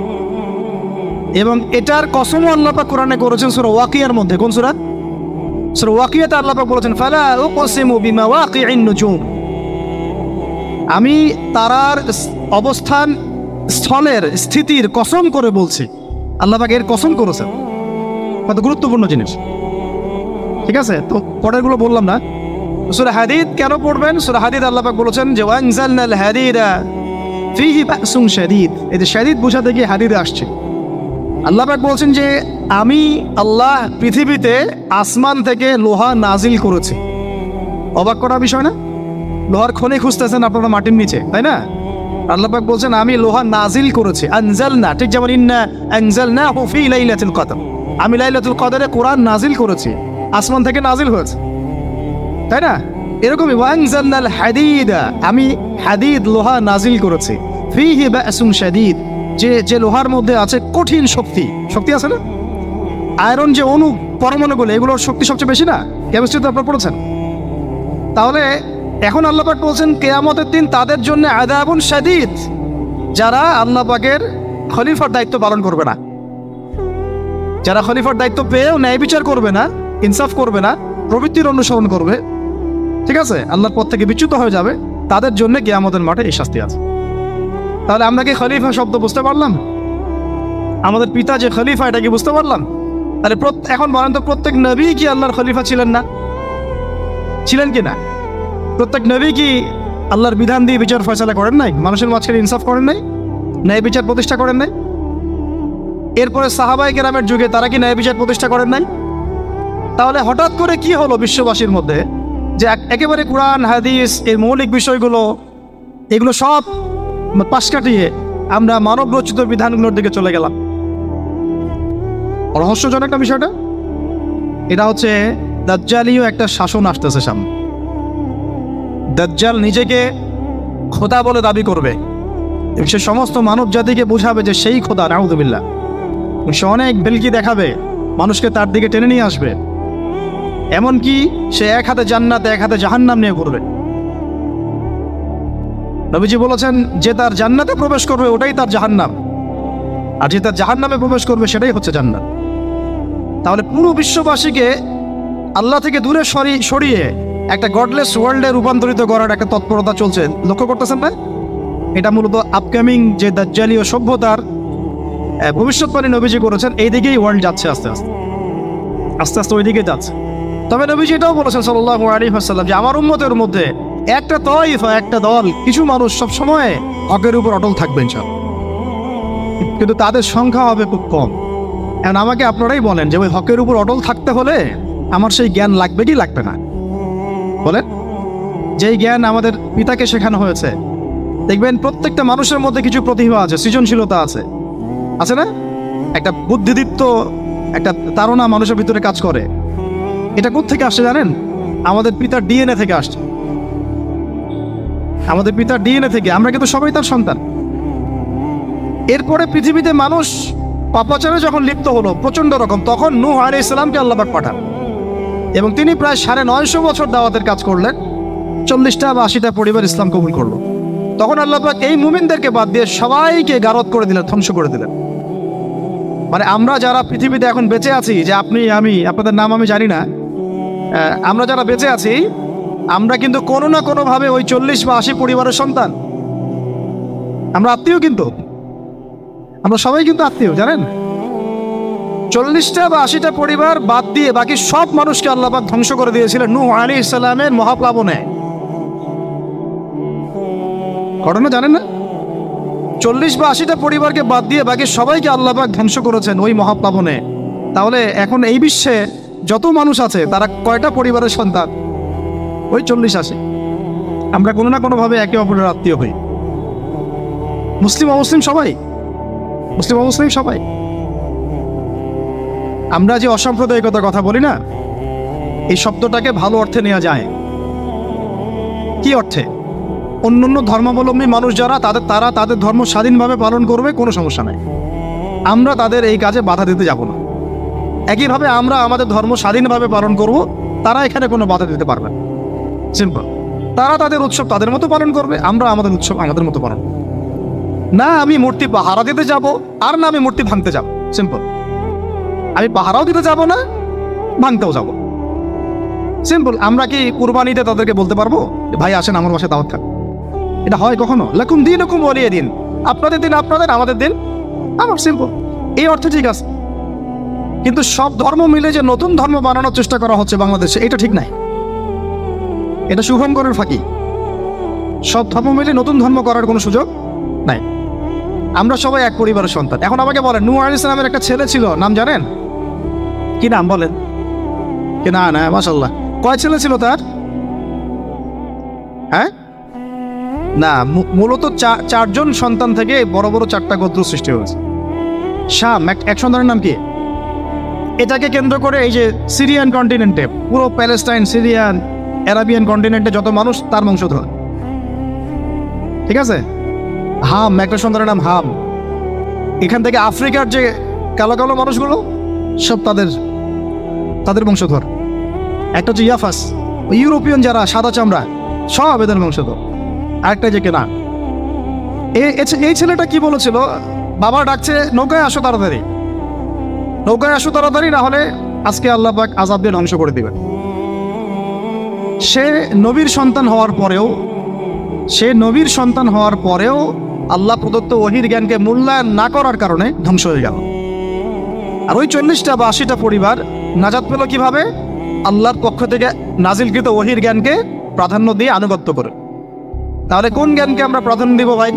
এবং এটার কসমও আল্লাহ পাক কোরআনে করেছেন সূরা ওয়াকিয়ার মধ্যে। কোন সূরা? সূরা ওয়াকিয়াতে আল্লাহ পাক বলেছেন, ফালা উকসিমু বিমাওয়াকিইন নুজুম। আমি তারার অবস্থান স্থলের স্থিতির কসম করে বলছি। আল্লাহ পাক এর কসম করেছেন। কত গুরুত্বপূর্ণ জিনিস, ঠিক আছে? তো পরেরগুলো বললাম না। সূরা হাদীদ কেন পড়বেন? সূরা হাদীদ আল্লাহ পাক বলেছেন যে ওয়ানজালনাল হাদীদা ফীহি বাসুন শাদীদ। এই যে শাদীদ বোঝাতে গিয়ে হাদীদে আসছে। আল্লাহ পাক বলছেন যে আমি আল্লাহ পৃথিবীতে আসমান থেকে লোহা নাজিল করেছি। অবাক করা বিষয় না? লোহার খনি খুঁজতেছেন আপনারা মাটির নিচে, তাই না? আল্লাহ পাক বলছেন আমি লোহা নাজিল করেছি। আনজালনা, ঠিক যেমন ইন্না আনজালনাহু ফী লাইলাতুল কদর, আমি লাইলাতুল কদরে কোরআন নাজিল করেছি, আসমান থেকে নাজিল হয়েছে, তাই না? এরকমই ওয়ানজালনাল হাদীদা, আমি হাদীদ লোহা নাজিল করেছি। ফীহি বাসুন শাদীদ, যে যে লোহার মধ্যে আছে কঠিন শক্তি। শক্তি আছে না? আয়রন যে অণু পরমাণুগুলো, এগুলোর শক্তি সবচেয়ে বেশি না? কেমিস্ট্রিতে আপনারা পড়েছেন। তাহলে এখন আল্লাহ পাক বলছেন কিয়ামতের দিন তাদের জন্য আযাবুন শাদীদ, যারা আল্লাহ পাকের খলিফার দায়িত্ব পালন করবে না, যারা খলিফার দায়িত্ব পেয়েও ন্যায় বিচার করবে না, ইনসাফ করবে না, প্রবৃত্তির অনুসরণ করবে, ঠিক আছে, আল্লাহর পথ থেকে বিচ্যুত হয়ে যাবে, তাদের জন্য কিয়ামতের মাঠে এই শাস্তি আছে। তাহলে আমরা কি খলিফা শব্দ বুঝতে পারলাম? আমাদের পিতা যে খলিফা, এটা কি বুঝতে পারলাম? তাহলে এখন বলেন তো, প্রত্যেক নবী কি আল্লাহর খলিফা ছিলেন না? ছিলেন কি না? প্রত্যেক নবী কি আল্লাহর বিধান দিয়ে বিচার ফয়সালা করেন নাই? মানুষের মাঝখানে ইনসাফ করেন নাই? ন্যায় বিচার প্রতিষ্ঠা করেন নাই? এরপরে সাহাবায়ে কেরামের যুগে তারা কি ন্যায় বিচার প্রতিষ্ঠা করেন নাই? তাহলে হঠাৎ করে কি হলো বিশ্ববাসীর মধ্যে যে একেবারে কোরআন হাদিস এর মৌলিক বিষয়গুলো এগুলো সব পাশ কাটিয়ে আমরা মানব রচিত বিধানগুলোর দিকে চলে গেলাম? রহস্যজনক না বিষয়টা? এটা হচ্ছে দাজ্জালীয় একটা শাসন আসতেছে সামনে। দাজ্জাল নিজেকে খোদা বলে দাবি করবে, সে সমস্ত মানব জাতিকে বোঝাবে যে সেই খোদা, নাউযুবিল্লাহ। সে অনেক ভেলকি দেখাবে, মানুষকে তার দিকে টেনে নিয়ে আসবে। এমনকি সে এক হাতে জান্নাত এক হাতে জাহান্নাম নিয়ে ঘুরবে। নবীজি বলেছেন যে তার জান্নাতে প্রবেশ করবে ওটাই তার জাহান্নাম, আর যে তার জাহান্নামে প্রবেশ করবে সেটাই হচ্ছে জান্নাত। তাহলে পুরো বিশ্ববাসীকে আল্লাহ থেকে দূরে সরিয়ে সরিয়ে একটা গডলেস ওয়ার্ল্ডে রূপান্তরিত করার একটা তৎপরতা চলছে, লক্ষ্য করতেছেন না? এটা মূলত আপকামিং যে দাজ্জালীয় সভ্যতার ভবিষ্যৎবাণী নবীজি করেছেন, এই দিকেই ওয়ার্ল্ড যাচ্ছে আস্তে আস্তে আস্তে আস্তে ওই দিকে যাচ্ছে। তবে নবীজি এটাও বলেছেন সাল্লাল্লাহু আলাইহি ওয়াসাল্লাম যে আমার উম্মতের মধ্যে একটা তাইফা, একটা দল, কিছু মানুষ সব সময় হকের উপর অটল থাকবেন, কিন্তু তাদের সংখ্যা হবে খুব কম। এখন আমাকে আপনারাই বলেন যে ওই হকের উপর অটল থাকতে হলে আমার সেই জ্ঞান লাগবে কি লাগবে না? বলেন। যেই জ্ঞান আমাদের পিতাকে শেখানো হয়েছে, দেখবেন প্রত্যেকটা মানুষের মধ্যে কিছু প্রতিভা আছে, সৃজনশীলতা আছে, আছে না? একটা বুদ্ধিদীপ্ত একটা তাড়না মানুষের ভিতরে কাজ করে। এটা কোত্থেকে আসছে জানেন? আমাদের পিতার ডিএনএ থেকে আসছে। আমাদের পিতার ডিএনএ থেকে। আমরা কিন্তু সবাই তার সন্তান। এরপরে পৃথিবীতে মানুষ পাপাচারে যখন লিপ্ত হলো প্রচন্ড রকম, তখন নূহ আলাইহিস সালামকে আল্লাহ পাক পাঠান এবং তিনি প্রায় সাড়ে নয়শো বছর দাওয়াতের কাজ করলেন। চল্লিশটা বা আশিটা পরিবার ইসলাম কবুল করলো। তখন আল্লাহ পাক এই মুমিনদেরকে বাদ দিয়ে সবাইকে গারদ করে দিলেন, ধ্বংস করে দিলেন। মানে আমরা যারা পৃথিবীতে এখন বেঁচে আছি, যে আপনি আমি, আপনাদের নাম আমি জানি না, আমরা যারা বেঁচে আছি আমরা কিন্তু কোনো না কোনোভাবে ওই চল্লিশ বা আশি পরিবারের সন্তান। আমরা আত্মীয়, কিন্তু আমরা সবাই কিন্তু আত্মীয়, জানেন। চল্লিশটা বা আশিটা পরিবার বাদ দিয়ে বাকি সব মানুষকে আল্লাহ পাক ধ্বংস করে দিয়েছিলেন নূহ আলাইহিস সালামের মহাপ্লাবনে। ঘটনা জানেন না? চল্লিশ বা আশিটা পরিবারকে বাদ দিয়ে বাকি সবাইকে আল্লাহ পাক ধ্বংস করেছেন ওই মহাপ্লাবনে। তাহলে এখন এই বিশ্বে যত মানুষ আছে তারা কয়টা পরিবারের সন্তান? ওই চল্লিশ আশি। আমরা কোনো না কোনোভাবে একে অপরের আত্মীয় হই, মুসলিম অমুসলিম সবাই, মুসলিম অমুসলিম সবাই। আমরা যে অসাম্প্রদায়িকতার কথা বলি না, এই শব্দটাকে ভালো অর্থে নেওয়া যায়। কি অর্থে? অন্যান্য ধর্মাবলম্বী মানুষ যারা, তাদের তারা তাদের ধর্ম স্বাধীনভাবে পালন করবে, কোনো সমস্যা নাই, আমরা তাদের এই কাজে বাধা দিতে যাব না। একইভাবে আমরা আমাদের ধর্ম স্বাধীনভাবে পালন করব, তারা এখানে কোনো বাধা দিতে পারবে না। সিম্পল। তারা তাদের উৎসব তাদের মতো পালন করবে, আমরা আমাদের উৎসব আমাদের মতো পালন করব। না আমি মূর্তি পাহারা দিতে যাব, আর না আমি মূর্তি ভাঙতে যাব। সিম্পল। আমি পাহারাও দিতে যাব না, ভাঙতেও যাব। সিম্পল। আমরা কি কুরবানিতে তাদেরকে বলতে পারবো ভাই আসেন আমার বাসায় দাওয়াত খান? এটা হয় কখনো? লাকুম দীনুকুম ওয়ালিয়া দিন। আপনাদের দিন আপনাদের, আমাদের দিন আমার। সিম্পল। এই অর্থে ঠিক আছে। কিন্তু সব ধর্ম মিলে যে নতুন ধর্ম বানানোর চেষ্টা করা হচ্ছে বাংলাদেশে, এটা ঠিক নাই। এটা শুভঙ্করের ফাঁকি। সব ধর্ম মিলে নতুন ধর্ম করার কোনো সুযোগ নাই। আমরা সবাই এক পরিবারের সন্তান। এখন আমাকে বলেন, নূহ আলাইহিস সালামের একটা ছেলে ছিল, নাম জানেন? কি নাম বলেন? কি না না মাশাআল্লাহ। কয় ছেলে ছিল তার? হ্যাঁ না, মূলত চারজন সন্তান থেকে বড় বড় চারটা গোত্র সৃষ্টি হয়েছে। শাম এক সন্তানের নাম কি? এটাকে কেন্দ্র করে এই যে সিরিয়ান কন্টিনেন্টে, পুরো প্যালেস্টাইন, সিরিয়ান, অ্যারাবিয়ান কন্টিনেন্টে যত মানুষ, তার বংশধর। ঠিক আছে? হাম একটা সন্তানের নাম হাম। এখান থেকে আফ্রিকার যে কালো কালো মানুষগুলো সব তাদের তাদের বংশধর। একটা হচ্ছে ইয়াফাস, ইউরোপিয়ান যারা সাদা চামড়া, সব এদের বংশধর। আরেকটা যে কেনা, এই ছেলেটা কি বলেছিল, বাবা ডাকছে নৌকায় আসো তাড়াতাড়ি, নৌকায় আসো তাড়াতাড়ি, না হলে আজকে আল্লাহ পাক আযাব দিয়ে ধ্বংস করে দিবেন। সে নবীর সন্তান হওয়ার পরেও সে নবীর সন্তান হওয়ার পরেও আল্লাহ প্রদত্ত ওহীর জ্ঞানকে মূল্যায়ন না করার কারণে ধ্বংস হয়ে গেল। আর ওই চল্লিশটা বা আশিটা পরিবার নাজাত পেল কিভাবে? আল্লাহর পক্ষ থেকে নাজিলকৃত ওহীর জ্ঞানকে প্রাধান্য দিয়ে আনুগত্য করে। তাহলে কোন জ্ঞানকে আমরা প্রাধান্য দিব ভাই?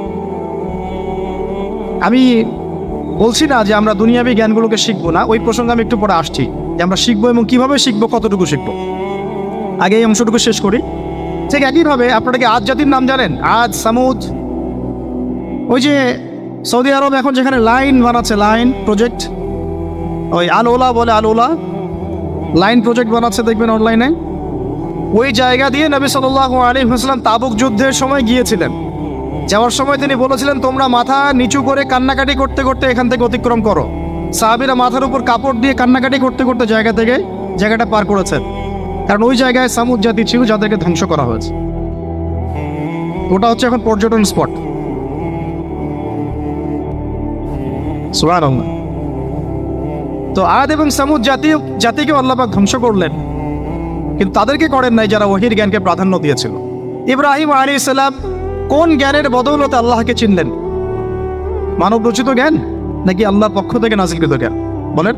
আমি বলছি না যে আমরা দুনিয়াবী জ্ঞানগুলোকে শিখবো না, ওই প্রসঙ্গে আমি একটু পরে আসছি, যে আমরা শিখবো এবং কিভাবে শিখবো, কতটুকু শিখবো। আগে এই অংশটুকু শেষ করি। ঠিক একইভাবে আপনারা কি আদ জাতির নাম জানেন? আদ, সামুদ। ওই যে সৌদি আরব এখন যেখানে লাইন বানাচ্ছে, লাইন প্রজেক্ট, ওই আল ওলা বলে, আল ওলা লাইন প্রজেক্ট বানাচ্ছে, দেখবেন অনলাইনে। ওই জায়গা দিয়ে নবী সাল্লাল্লাহু আলাইহি ওয়াসাল্লাম তাবুক যুদ্ধের সময় গিয়েছিলেন। যাওয়ার সময় তিনি বলেছিলেন, তোমরা মাথা নিচু করে কান্নাকাটি করতে করতে এখান থেকে অতিক্রম করো। সাহাবীরা মাথার উপর কাপড় দিয়ে কান্নাকাটি করতে করতে জায়গা থেকে জায়গাটা পার করেছেন, কারণ ওই জায়গায় সামুদ জাতি ছিল যাদেরকে ধ্বংস করা হয়েছে। ওটা হচ্ছে এখন পর্যটন স্পট। সুবহানাল্লাহ। তো আদ এবং সামুদ জাতি জাতিকে আল্লাহ পাক ধ্বংস করলেন, কিন্তু তাদেরকে করেন নাই যারা ওহীর জ্ঞানকে প্রাধান্য দিয়েছিল। ইব্রাহিম আলাইহিস সালাম কোন জ্ঞানের বদৌলতে আল্লাহকে চিনলেন? মানব রচিত জ্ঞান নাকি আল্লাহর পক্ষ থেকে নাজিলকৃত জ্ঞান? বলেন।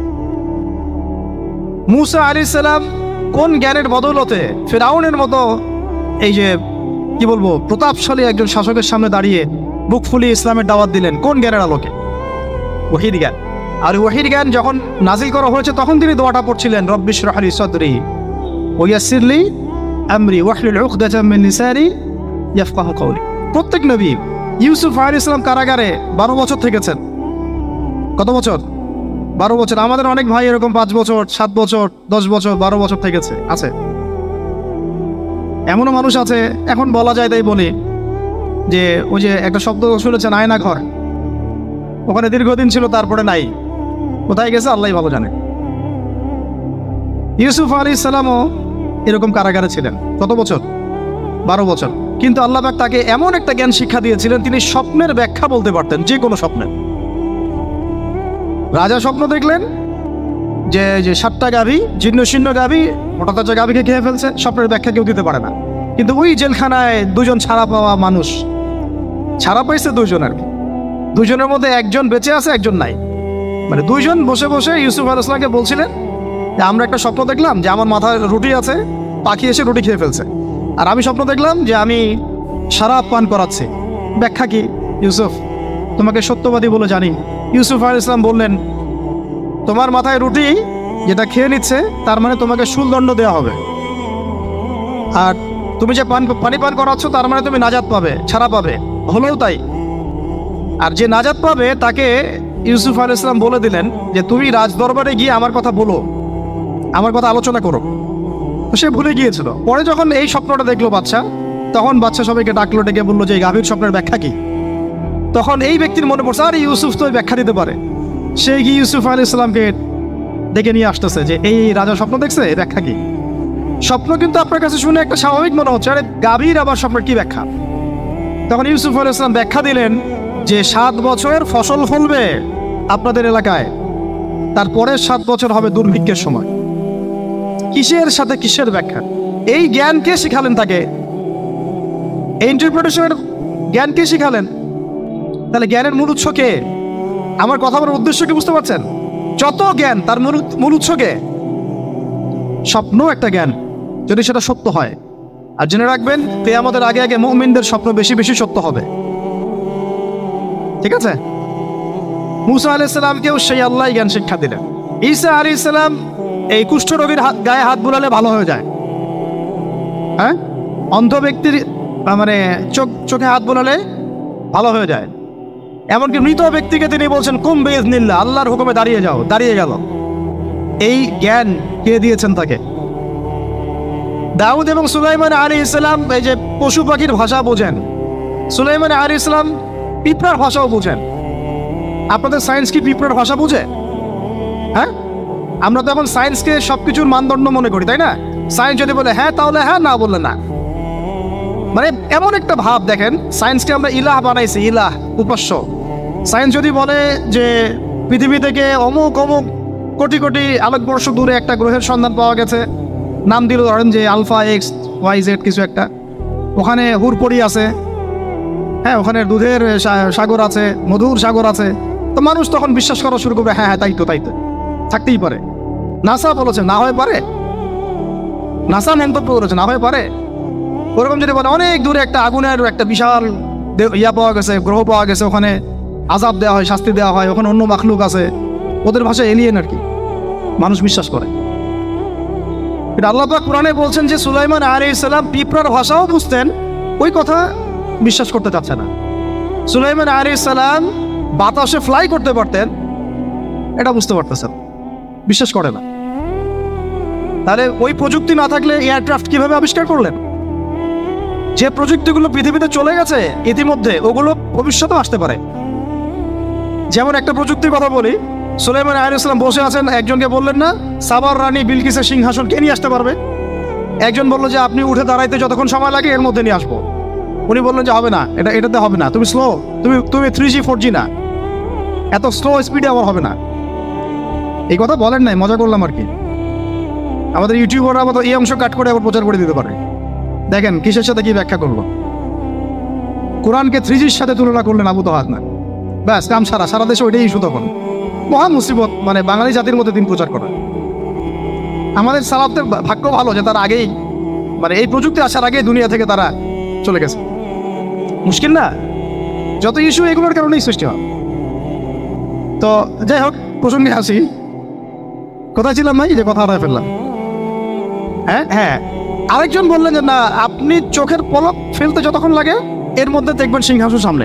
মূসা আলাইহিস সালাম কোন জ্ঞানের বদৌলতে ফিরআউনের মতো এই যে কি বলবো প্রতাপশালী একজন শাসকের সামনে দাঁড়িয়ে বুক ফুলিয়ে ইসলামের দাওয়াত দিলেন? কোন জ্ঞানের আলোকে? ওহীর জ্ঞান। আর ওহীর জ্ঞান যখন নাজিল করা হয়েছে তখন তিনি দোয়াটা পড়ছিলেন, রব্বি ইশরাহ লি সাদরি ওয়া ইয়াসসির লি আমরি ওয়াহলুল উকদাতাম মিন লিসানি ইয়াফকাহু কওলি। প্রত্যেক নবী, ইউসুফ আলাইহিস সালাম কারাগারে বারো বছর থেকেছেন। কত বছর? বারো বছর। আমাদের অনেক ভাই এরকম পাঁচ বছর, সাত বছর, দশ বছর, বারো বছর থেকেছে, আছে। এমনও মানুষ আছে, এখন বলা যায় তাই বলি, যে ওই যে একটা শব্দ শুনেছেন আয়না ঘর, ওখানে দীর্ঘদিন ছিল, তারপরে নাই, কোথায় গেছে আল্লাহ ভালো জানে। ইউসুফ আলাইহিস সালামও এরকম কারাগারে ছিলেন। কত বছর? বারো বছর। কিন্তু আল্লাহ পাক তাকে এমন একটা জ্ঞান শিক্ষা দিয়েছিলেন, তিনি স্বপ্নের ব্যাখ্যা বলতে পারতেন, যে কোনো স্বপ্নের। রাজা স্বপ্ন দেখলেন যে যে সাতটা গাভী, জীর্ণ শীর্ণ গাভী, মোটা তাজা গাভীকে খেয়ে ফেলছে। স্বপ্নের ব্যাখ্যা কেউ দিতে পারে না। কিন্তু ওই জেলখানায় দুজন ছাড়া পাওয়া মানুষ, ছাড়া পাইছে দুজন আর কি, দুজনের মধ্যে একজন বেঁচে আছে, একজন নাই। মানে দুইজন বসে বসে ইউসুফ আলাইহিস সালামকে বলছিলেন যে আমরা একটা স্বপ্ন দেখলাম যে আমার মাথায় রুটি আছে, পাখি এসে রুটি খেয়ে ফেলছে। আর আমি স্বপ্ন দেখলাম যে আমি শরাব পান করাচ্ছি। ব্যাখ্যা কি ইউসুফ? তোমাকে সত্যবাদী বলে জানি। ইউসুফ আলাইহিস সালাম বললেন, তোমার মাথায় রুটি যেটা খেয়ে নিচ্ছে তার মানে তোমাকে শুলদণ্ড দেওয়া হবে, আর তুমি যে পান পানি পান করাচ্ছ তার মানে তুমি নাজাত পাবে, ছাড়া পাবে। হলেও তাই। আর যে নাজাত পাবে তাকে ইউসুফ আলাইহিস সালাম বলে দিলেন যে তুমি রাজদরবারে গিয়ে আমার কথা বলো, আমার কথা আলোচনা করো। তো সে ভুলে গিয়েছিল। পরে যখন এই স্বপ্নটা দেখলো বাচ্চা, তখন বাচ্চা সবাইকে ডাকলো, ডেকে বললো যে এই গাভীর স্বপ্নের ব্যাখ্যা কি। তখন এই ব্যক্তির মনে পড়ছে, আর ইউসুফ তো ব্যাখ্যা দিতে পারে। সে গিয়ে ইউসুফ আলাইহিস সালামকে ডেকে নিয়ে আসতেছে যে এই রাজা স্বপ্ন দেখছে, এই ব্যাখ্যা কি। স্বপ্ন কিন্তু আপনার কাছে শুনে একটা স্বাভাবিক মনে হচ্ছে, আরে গাভীর আবার স্বপ্নের কি ব্যাখ্যা। তখন ইউসুফ আলাইহিস সালাম ব্যাখ্যা দিলেন যে সাত বছর ফসল ফলবে আপনাদের এলাকায়, তারপরের সাত বছর হবে দুর্ভিক্ষের সময়। কিসের সাথে কিসের ব্যাখ্যা? এই জ্ঞান কে শিখালেন তাকে? এই ইন্টারপ্রিটেশনের জ্ঞান কে শিখালেন? তাহলে জ্ঞানের মূল উৎস কে? আমার কথা বলার উদ্দেশ্য কি বুঝতে পারছেন? যত জ্ঞান তার মূল মূল উৎস কে? স্বপ্ন একটা জ্ঞান, যদি সেটা সত্য হয়। আর জেনে রাখবেন, কিয়ামতের আগে আগে মুমিনদের স্বপ্ন বেশি বেশি সত্য হবে। ঠিক আছে? মুসা আলাইহিস সালামকেও সেই আল্লাহ জ্ঞান শিক্ষা দিলেন। ঈসা আলাইহিস সালাম এই কুষ্ঠ রোগীর গায়ে হাত বুলালে ভালো হয়ে যায়। হ্যাঁ, অন্ধ ব্যক্তির মানে চোখ চোখে হাত বুলালে ভালো হয়ে যায়। এমনকি মৃত ব্যক্তিকে তিনি বলছেন কুম বিইজনিল্লাহ, আল্লাহর হুকুমে দাঁড়িয়ে যাও, দাঁড়িয়ে গেল। এই জ্ঞান কে দিয়েছেন তাকে? দাউদ এবং সুলাইমান আলাইহিস সালাম এই যে পশু পাখির ভাষা বোঝেন, সুলাইমান আলাইহিস সালাম পিঁপড়ার ভাষাও বোঝেন। আপনাদের সায়েন্স কি পিঁপড়ার ভাষা বোঝে? হ্যাঁ, আমরা তো এখন সায়েন্সকে সবকিছুর মানদণ্ড মনে করি, তাই না? সায়েন্স যদি বলে হ্যাঁ তাহলে হ্যাঁ, না বললে না। মানে এমন একটা ভাব দেখেন, সায়েন্সকে আমরা ইলাহ বানাইছি, ইলাহ, উপাস্য। সায়েন্স যদি বলে যে পৃথিবী থেকে অমুক অমুক কোটি কোটি আলোকবর্ষ দূরে একটা গ্রহের সন্ধান পাওয়া গেছে, নাম দিল ধরেন যে আলফা এক্স ওয়াই জেড কিছু একটা, ওখানে হুরপড়ি আছে, হ্যাঁ ওখানে দুধের সাগর আছে, মধুর সাগর আছে, তো মানুষ তখন বিশ্বাস করা শুরু করবে, হ্যাঁ হ্যাঁ তাই তো, তাই তো থাকতেই পারে। নাসা বলেছে না হয়ে পারে, নাসা মন্তব্য করেছে না হয়ে পারে। ওরকম যদি বলে অনেক দূরে একটা আগুনের একটা বিশাল ইয়া পাওয়া গেছে, গ্রহ পাওয়া গেছে, ওখানে আযাব দেওয়া হয়, শাস্তি দেওয়া হয়, ওখানে অন্য মাখলুক আছে, ওদের ভাষায় এলিয়েন আর কি, মানুষ বিশ্বাস করে। কিন্তু আল্লাহ পাক কোরআনে বলছেন যে সুলাইমান আলাইহিস সালাম পিঁপড়ার ভাষাও বুঝতেন, ওই কথা বিশ্বাস করতে চাচ্ছে না। সুলাইমান আলাইহিস সালাম বাতাসে ফ্লাই করতে পারতেন, এটা বুঝতে পারতেছেন, বিশ্বাস করে না। তাহলে ওই প্রযুক্তি না থাকলে এয়ারক্রাফট কিভাবে আবিষ্কার করলেন? যে প্রযুক্তিগুলো পৃথিবীতে চলে গেছে ইতিমধ্যে, ওগুলো ভবিষ্যতেও আসতে পারে। যেমন একটা প্রযুক্তির কথা বলি, সুলাইমান আলাইহিস সালাম বসে আছেন, একজনকে বললেন না সাবার রানী বিলকিসের সিংহাসন কে নিয়ে আসতে পারবে? একজন বললো যে আপনি উঠে দাঁড়াইতে যতক্ষণ সময় লাগে এর মধ্যে নিয়ে আসবো। উনি বললেন যে হবে না, এটা এটাতে হবে না, তুমি স্লো, তুমি তুমি থ্রি জি ফোর জি না, এত স্লো স্পিডে আমার হবে না। এই কথা বলেন নাই, মজা করলাম আর কি। আমাদের ইউটিউবাররা আমাদের এই অংশ কাট করে আবার প্রচার করে দিতে পারে। দেখেন কিসের সাথে কি ব্যাখ্যা করলো, কোরআনকে থ্রি জির সাথে তুলনা করলেন আবু তাহাদ না, ব্যাস কাম সারা, সারা দেশে ওইটাই ইস্যু। তখন মহা মুসিবত, মানে বাঙালি জাতির মধ্যে দিন প্রচার করা। আমাদের সালাফদের ভাগ্য ভালো যে তার আগেই, মানে এই প্রযুক্তি আসার আগে দুনিয়া থেকে তারা চলে গেছে। মুশকিল না, যত ইস্যু এগুলোর কারণেই সৃষ্টি হয়। তো যাই হোক, প্রসঙ্গে আসি, কোথায় ছিলাম ভাই, যে কথা হারায় ফেললাম। হ্যাঁ হ্যাঁ আরেকজন বললেন যে না, আপনি চোখের পলক ফেলতে যতক্ষণ লাগে এর মধ্যে দেখবেন সিংহাসন সামনে।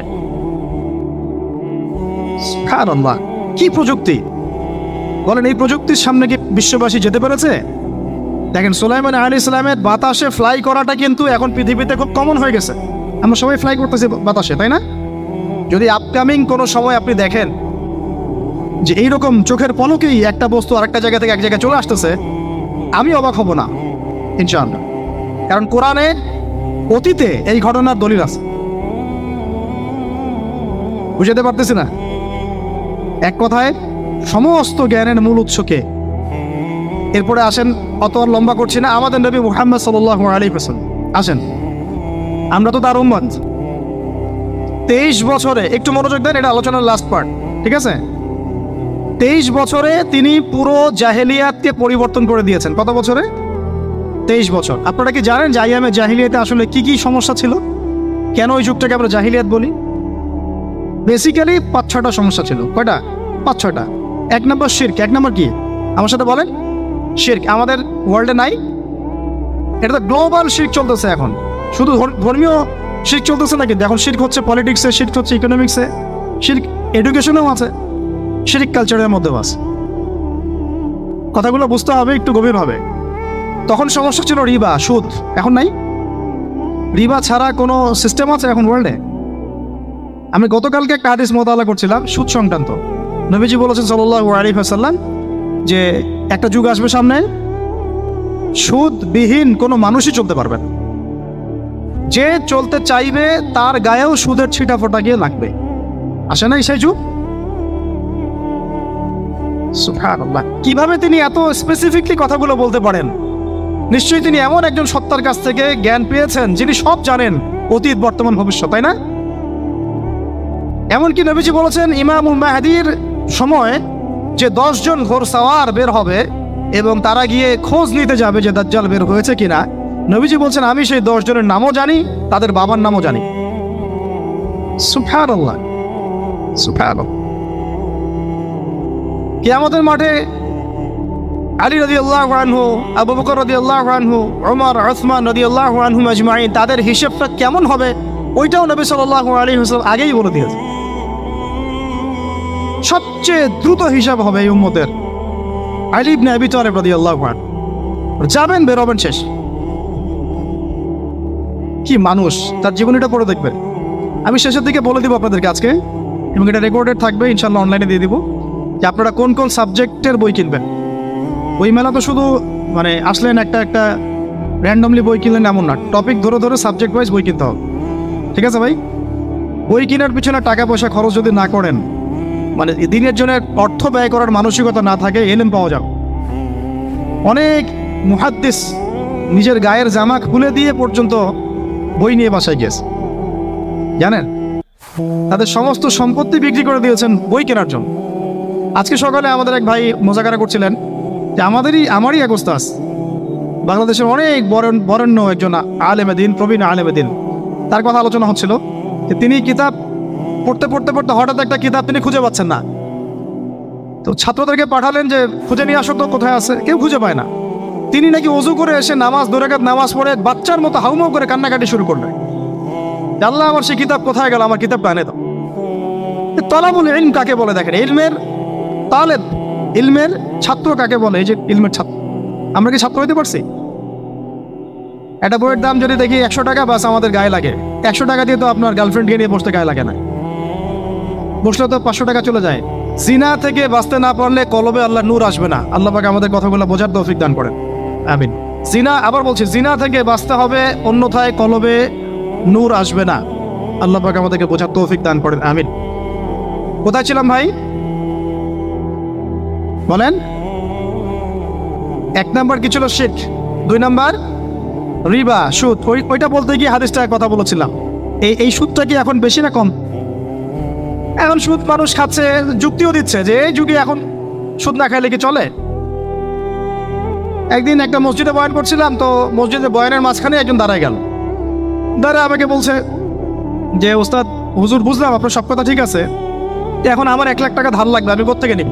সুবহানাল্লাহ, কি প্রযুক্তি বলেন! এই প্রযুক্তির সামনে কি বিশ্ববাসী যেতে পেরেছে? দেখেন সুলাইমান আলাইহিস সালামের বাতাসে ফ্লাই করাটা কিন্তু এখন পৃথিবীতে খুব কমন হয়ে গেছে। আমরা সবাই ফ্লাই করতেছি বাতাসে, তাই না? যদি আপকামিং কোনো সময় আপনি দেখেন যে এইরকম চোখের পলকেই একটা বস্তু আরেকটা জায়গা থেকে এক জায়গায় চলে আসতেছে, আমি অবাক হব না ইনশাআল্লাহ। কারণ কোরআনে অতীতে এই ঘটনার দলিল আছে। বুঝাতে পারতেছি না? এক কথায় সমস্ত জ্ঞানের মূল উৎসকে। এরপরে আসেন, অত আর লম্বা করছি না, আমাদের নবী মুহাম্মদ সাল্লাল্লাহু আলাইহি ওয়াসাল্লাম আসেন, আমরা তো তার উম্মত। তেইশ বছরে, একটু মনোযোগ দেন, এটা আলোচনার লাস্ট পার্ট, ঠিক আছে? তেইশ বছরে তিনি পুরো জাহেলিয়াতকে পরিবর্তন করে দিয়েছেন। কত বছরে? তেইশ বছর। আপনারা কি জানেন যে আইয়ামে জাহিলিয়াতে আসলে কি কি সমস্যা ছিল? কেন ওই যুগটাকে আমরা জাহিলিয়াত বলি? বেসিক্যালি পাঁচ ছয়টা সমস্যা ছিল। কয়টা? পাঁচ ছয়টা। এক নম্বর শিরক। এক নম্বর কি? আমার সাথে বলেন। শিরক আমাদের ওয়ার্ল্ডে নাই, এটা তো গ্লোবাল শিরক চলতেছে এখন। শুধু ধর্মীয় শিরক চলতেছে নাকি? এখন শিরক হচ্ছে পলিটিক্সে, শিরক হচ্ছে ইকোনমিক্সে, শিরক এডুকেশনেও আছে, শিরক কালচারের মধ্যেও আছে। কথাগুলো বুঝতে হবে একটু গভীরভাবে। তখন সমস্যা ছিল রিবা, সুদ। এখন নাই। রিবা ছাড়া কোনো সিস্টেম আছে এখন ওয়ার্ল্ডে? আমি গতকালকে একটা হাদিস মোতালা করছিলাম সুদ সংক্রান্ত। নবীজি বলেছেন সাল্লাল্লাহু আলাইহি ওয়াসাল্লাম যে একটা যুগ আসবে সামনে, সুদবিহীন কোনো মানুষই চলতে পারবে না। যে চলতে চাইবে তার গায়েও সুদের ছিটা ফোটা গিয়ে লাগবে। আসে নাই সেই যুগ? সুবহানাল্লাহ। কিভাবে তিনি এত স্পেসিফিকলি কথাগুলো বলতে পারেন? নিশ্চয়ই তিনি এমন একজন সত্তার কাছ থেকে জ্ঞান পেয়েছেন যিনি সব জানেন, অতীত বর্তমান ভবিষ্যৎ, তাই না? এমনকি নবীজি বলেছেন ইমামুল মাহদির সময় যে দশজন ঘোড়সাওয়ার বের হবে এবং তারা গিয়ে খোঁজ নিতে যাবে যে দাজ্জাল বের হয়েছে কিনা, নবীজি বলছেন আমি সেই দশ জনের নামও জানি, তাদের বাবার নামও জানি। সুবহানাল্লাহ, সুবহানাল্লাহ। কিয়ামতের মাঠে আলী রাদিয়াল্লাহু আনহু, আবু বকর রাদিয়াল্লাহু আনহু, ওমর, উসমান রাদিয়াল্লাহু আনহুম আজমাইন, তাদের হিসাবটা কেমন হবে ওইটাও নবী সাল্লাল্লাহু আলাইহি ওয়াসাল্লাম আগেই বলে দিয়েছে। সবচেয়ে দ্রুত হিসাব হবে এই উম্মতের আলী ইবনে আবি তালিব রাদিয়াল্লাহু আনহু। যাবেন, বেরোবেন, শেষ। কি মানুষ, তার জীবনীটা পড়ে দেখবেন। আমি শেষের দিকে বলে দিব আপনাদেরকে আজকে, এবং এটা রেকর্ডেড থাকবে, ইনশাল্লাহ অনলাইনে দিয়ে দিব, যে আপনারা কোন কোন সাবজেক্টের বই কিনবেন। বই মেলা তো শুধু মানে আসলেন একটা একটা র্যান্ডমলি বই কিনলেন এমন না, টপিক ধরে ধরে সাবজেক্ট ওয়াইজ বই কিনতে হবে, ঠিক আছে ভাই? বই কেনার পিছনে টাকা পয়সা খরচ যদি না করেন, মানে দিনের জন্য অর্থ ব্যয় করার মানসিকতা না থাকে, এলেম পাওয়া যাবে। অনেক মুহাদ্দিস নিজের গায়ের জামা খুলে দিয়ে পর্যন্ত বই নিয়ে বাসায় গিয়েছে, জানেন? তাদের সমস্ত সম্পত্তি বিক্রি করে দিয়েছেন বই কেনার জন্য। আজকে সকালে আমাদের এক ভাই মোজাকারা করছিলেন যে আমাদেরই আমারই এক ওস্তাদ, বাংলাদেশের অনেক বরেণ্য একজন আলেমে দিন, প্রবীণ আলেমে দিন, তার কথা আলোচনা হচ্ছিল যে তিনি কিতাব পড়তে পড়তে পড়তে হঠাৎ একটা কিতাব তিনি খুঁজে পাচ্ছেন না। তো ছাত্রদেরকে পাঠালেন যে খুঁজে নিয়ে আসো তো, কোথায় আছে, কেউ খুঁজে পায় না। তিনি নাকি ওযু করে এসে নামাজ, দুই রাকাত নামাজ পড়ে বাচ্চার মতো হাউমাউ করে কান্নাকাটি শুরু করলেন, আল্লাহ আমার সেই কিতাব কোথায় গেল, আমার কিতাবটা এনে দাও। তালাবুল ইলম কাকে বলে দেখেন, ইলমের তালেব, ইলমের ছাত্র কাকে বলে? এই যে ইলমের ছাত্র, আমরা কি ছাত্র হইতে পারছি? একটা বইয়ের দাম যদি দেখি একশো টাকা, বাস আমাদের গায়ে লাগে। একশো টাকা দিয়ে তো আপনার গার্লফ্রেন্ডকে নিয়ে বসতে গায়ে লাগে না, বসলে তো পাঁচশো টাকা চলে যায়। জিনা থেকে বাঁচতে না পারলে কলবে আল্লাহ নূর আসবে না। আল্লাহ পাক আমাদের কথাগুলো বোঝার তৌফিক দান করেন, আমিন। জিনা, আবার বলছি, জিনা থেকে বাঁচতে হবে, অন্যথায় কলবে নূর আসবে না। আল্লাহ পাক আমাদেরকে বোঝার তৌফিক দান করেন, আমিন। কোথায় ছিলাম ভাই? বলেন। এক নাম্বার কি ছিল? শিরক। দুই নাম্বার রিবা, সুদ। ওই ওইটা বলতে গিয়ে হাদিসটা কথা বলেছিলাম। এই এই সুদটা কি এখন বেশি না কম? এখন সুদ মানুষ খাচ্ছে, যুক্তিও দিচ্ছে যে এই যুগে এখন সুদ না খাইলে কি চলে? একদিন একটা মসজিদে বয়ান করছিলাম, তো মসজিদে বয়ানের মাঝখানে একজন দাঁড়ায় গেল, দাঁড়া আমাকে বলছে যে ওস্তাদ হুজুর, বুঝলাম আপনার সব কথা ঠিক আছে, এখন আমার এক লাখ টাকা ধার লাগবে, আমি কোত্থেকে নিব?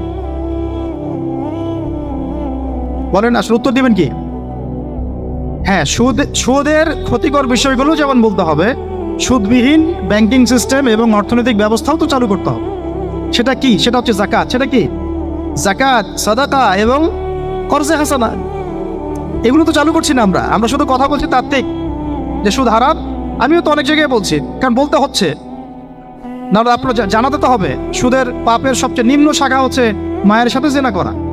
বলেন, আসলে উত্তর দিবেন কি? হ্যাঁ, সুদ, সুদের ক্ষতিকর বিষয়গুলো যেমন বলতে হবে, সুদবিহীন ব্যাংকিং সিস্টেম এবং অর্থনৈতিক ব্যবস্থাও তো চালু করতে হবে। সেটা কি? সেটা হচ্ছে জাকাত। সেটা কি? জাকাত, সাদাকা এবং কর্জে হাসানা, এগুলো তো চালু করছি না আমরা। আমরা শুধু কথা বলছি তাত্ত্বিক যে সুদ হারাম। আমিও তো অনেক জায়গায় বলছি, কারণ বলতে হচ্ছে, না আপনার জানাতে তো হবে। সুদের পাপের সবচেয়ে নিম্ন শাখা হচ্ছে মায়ের সাথে জিনা করা।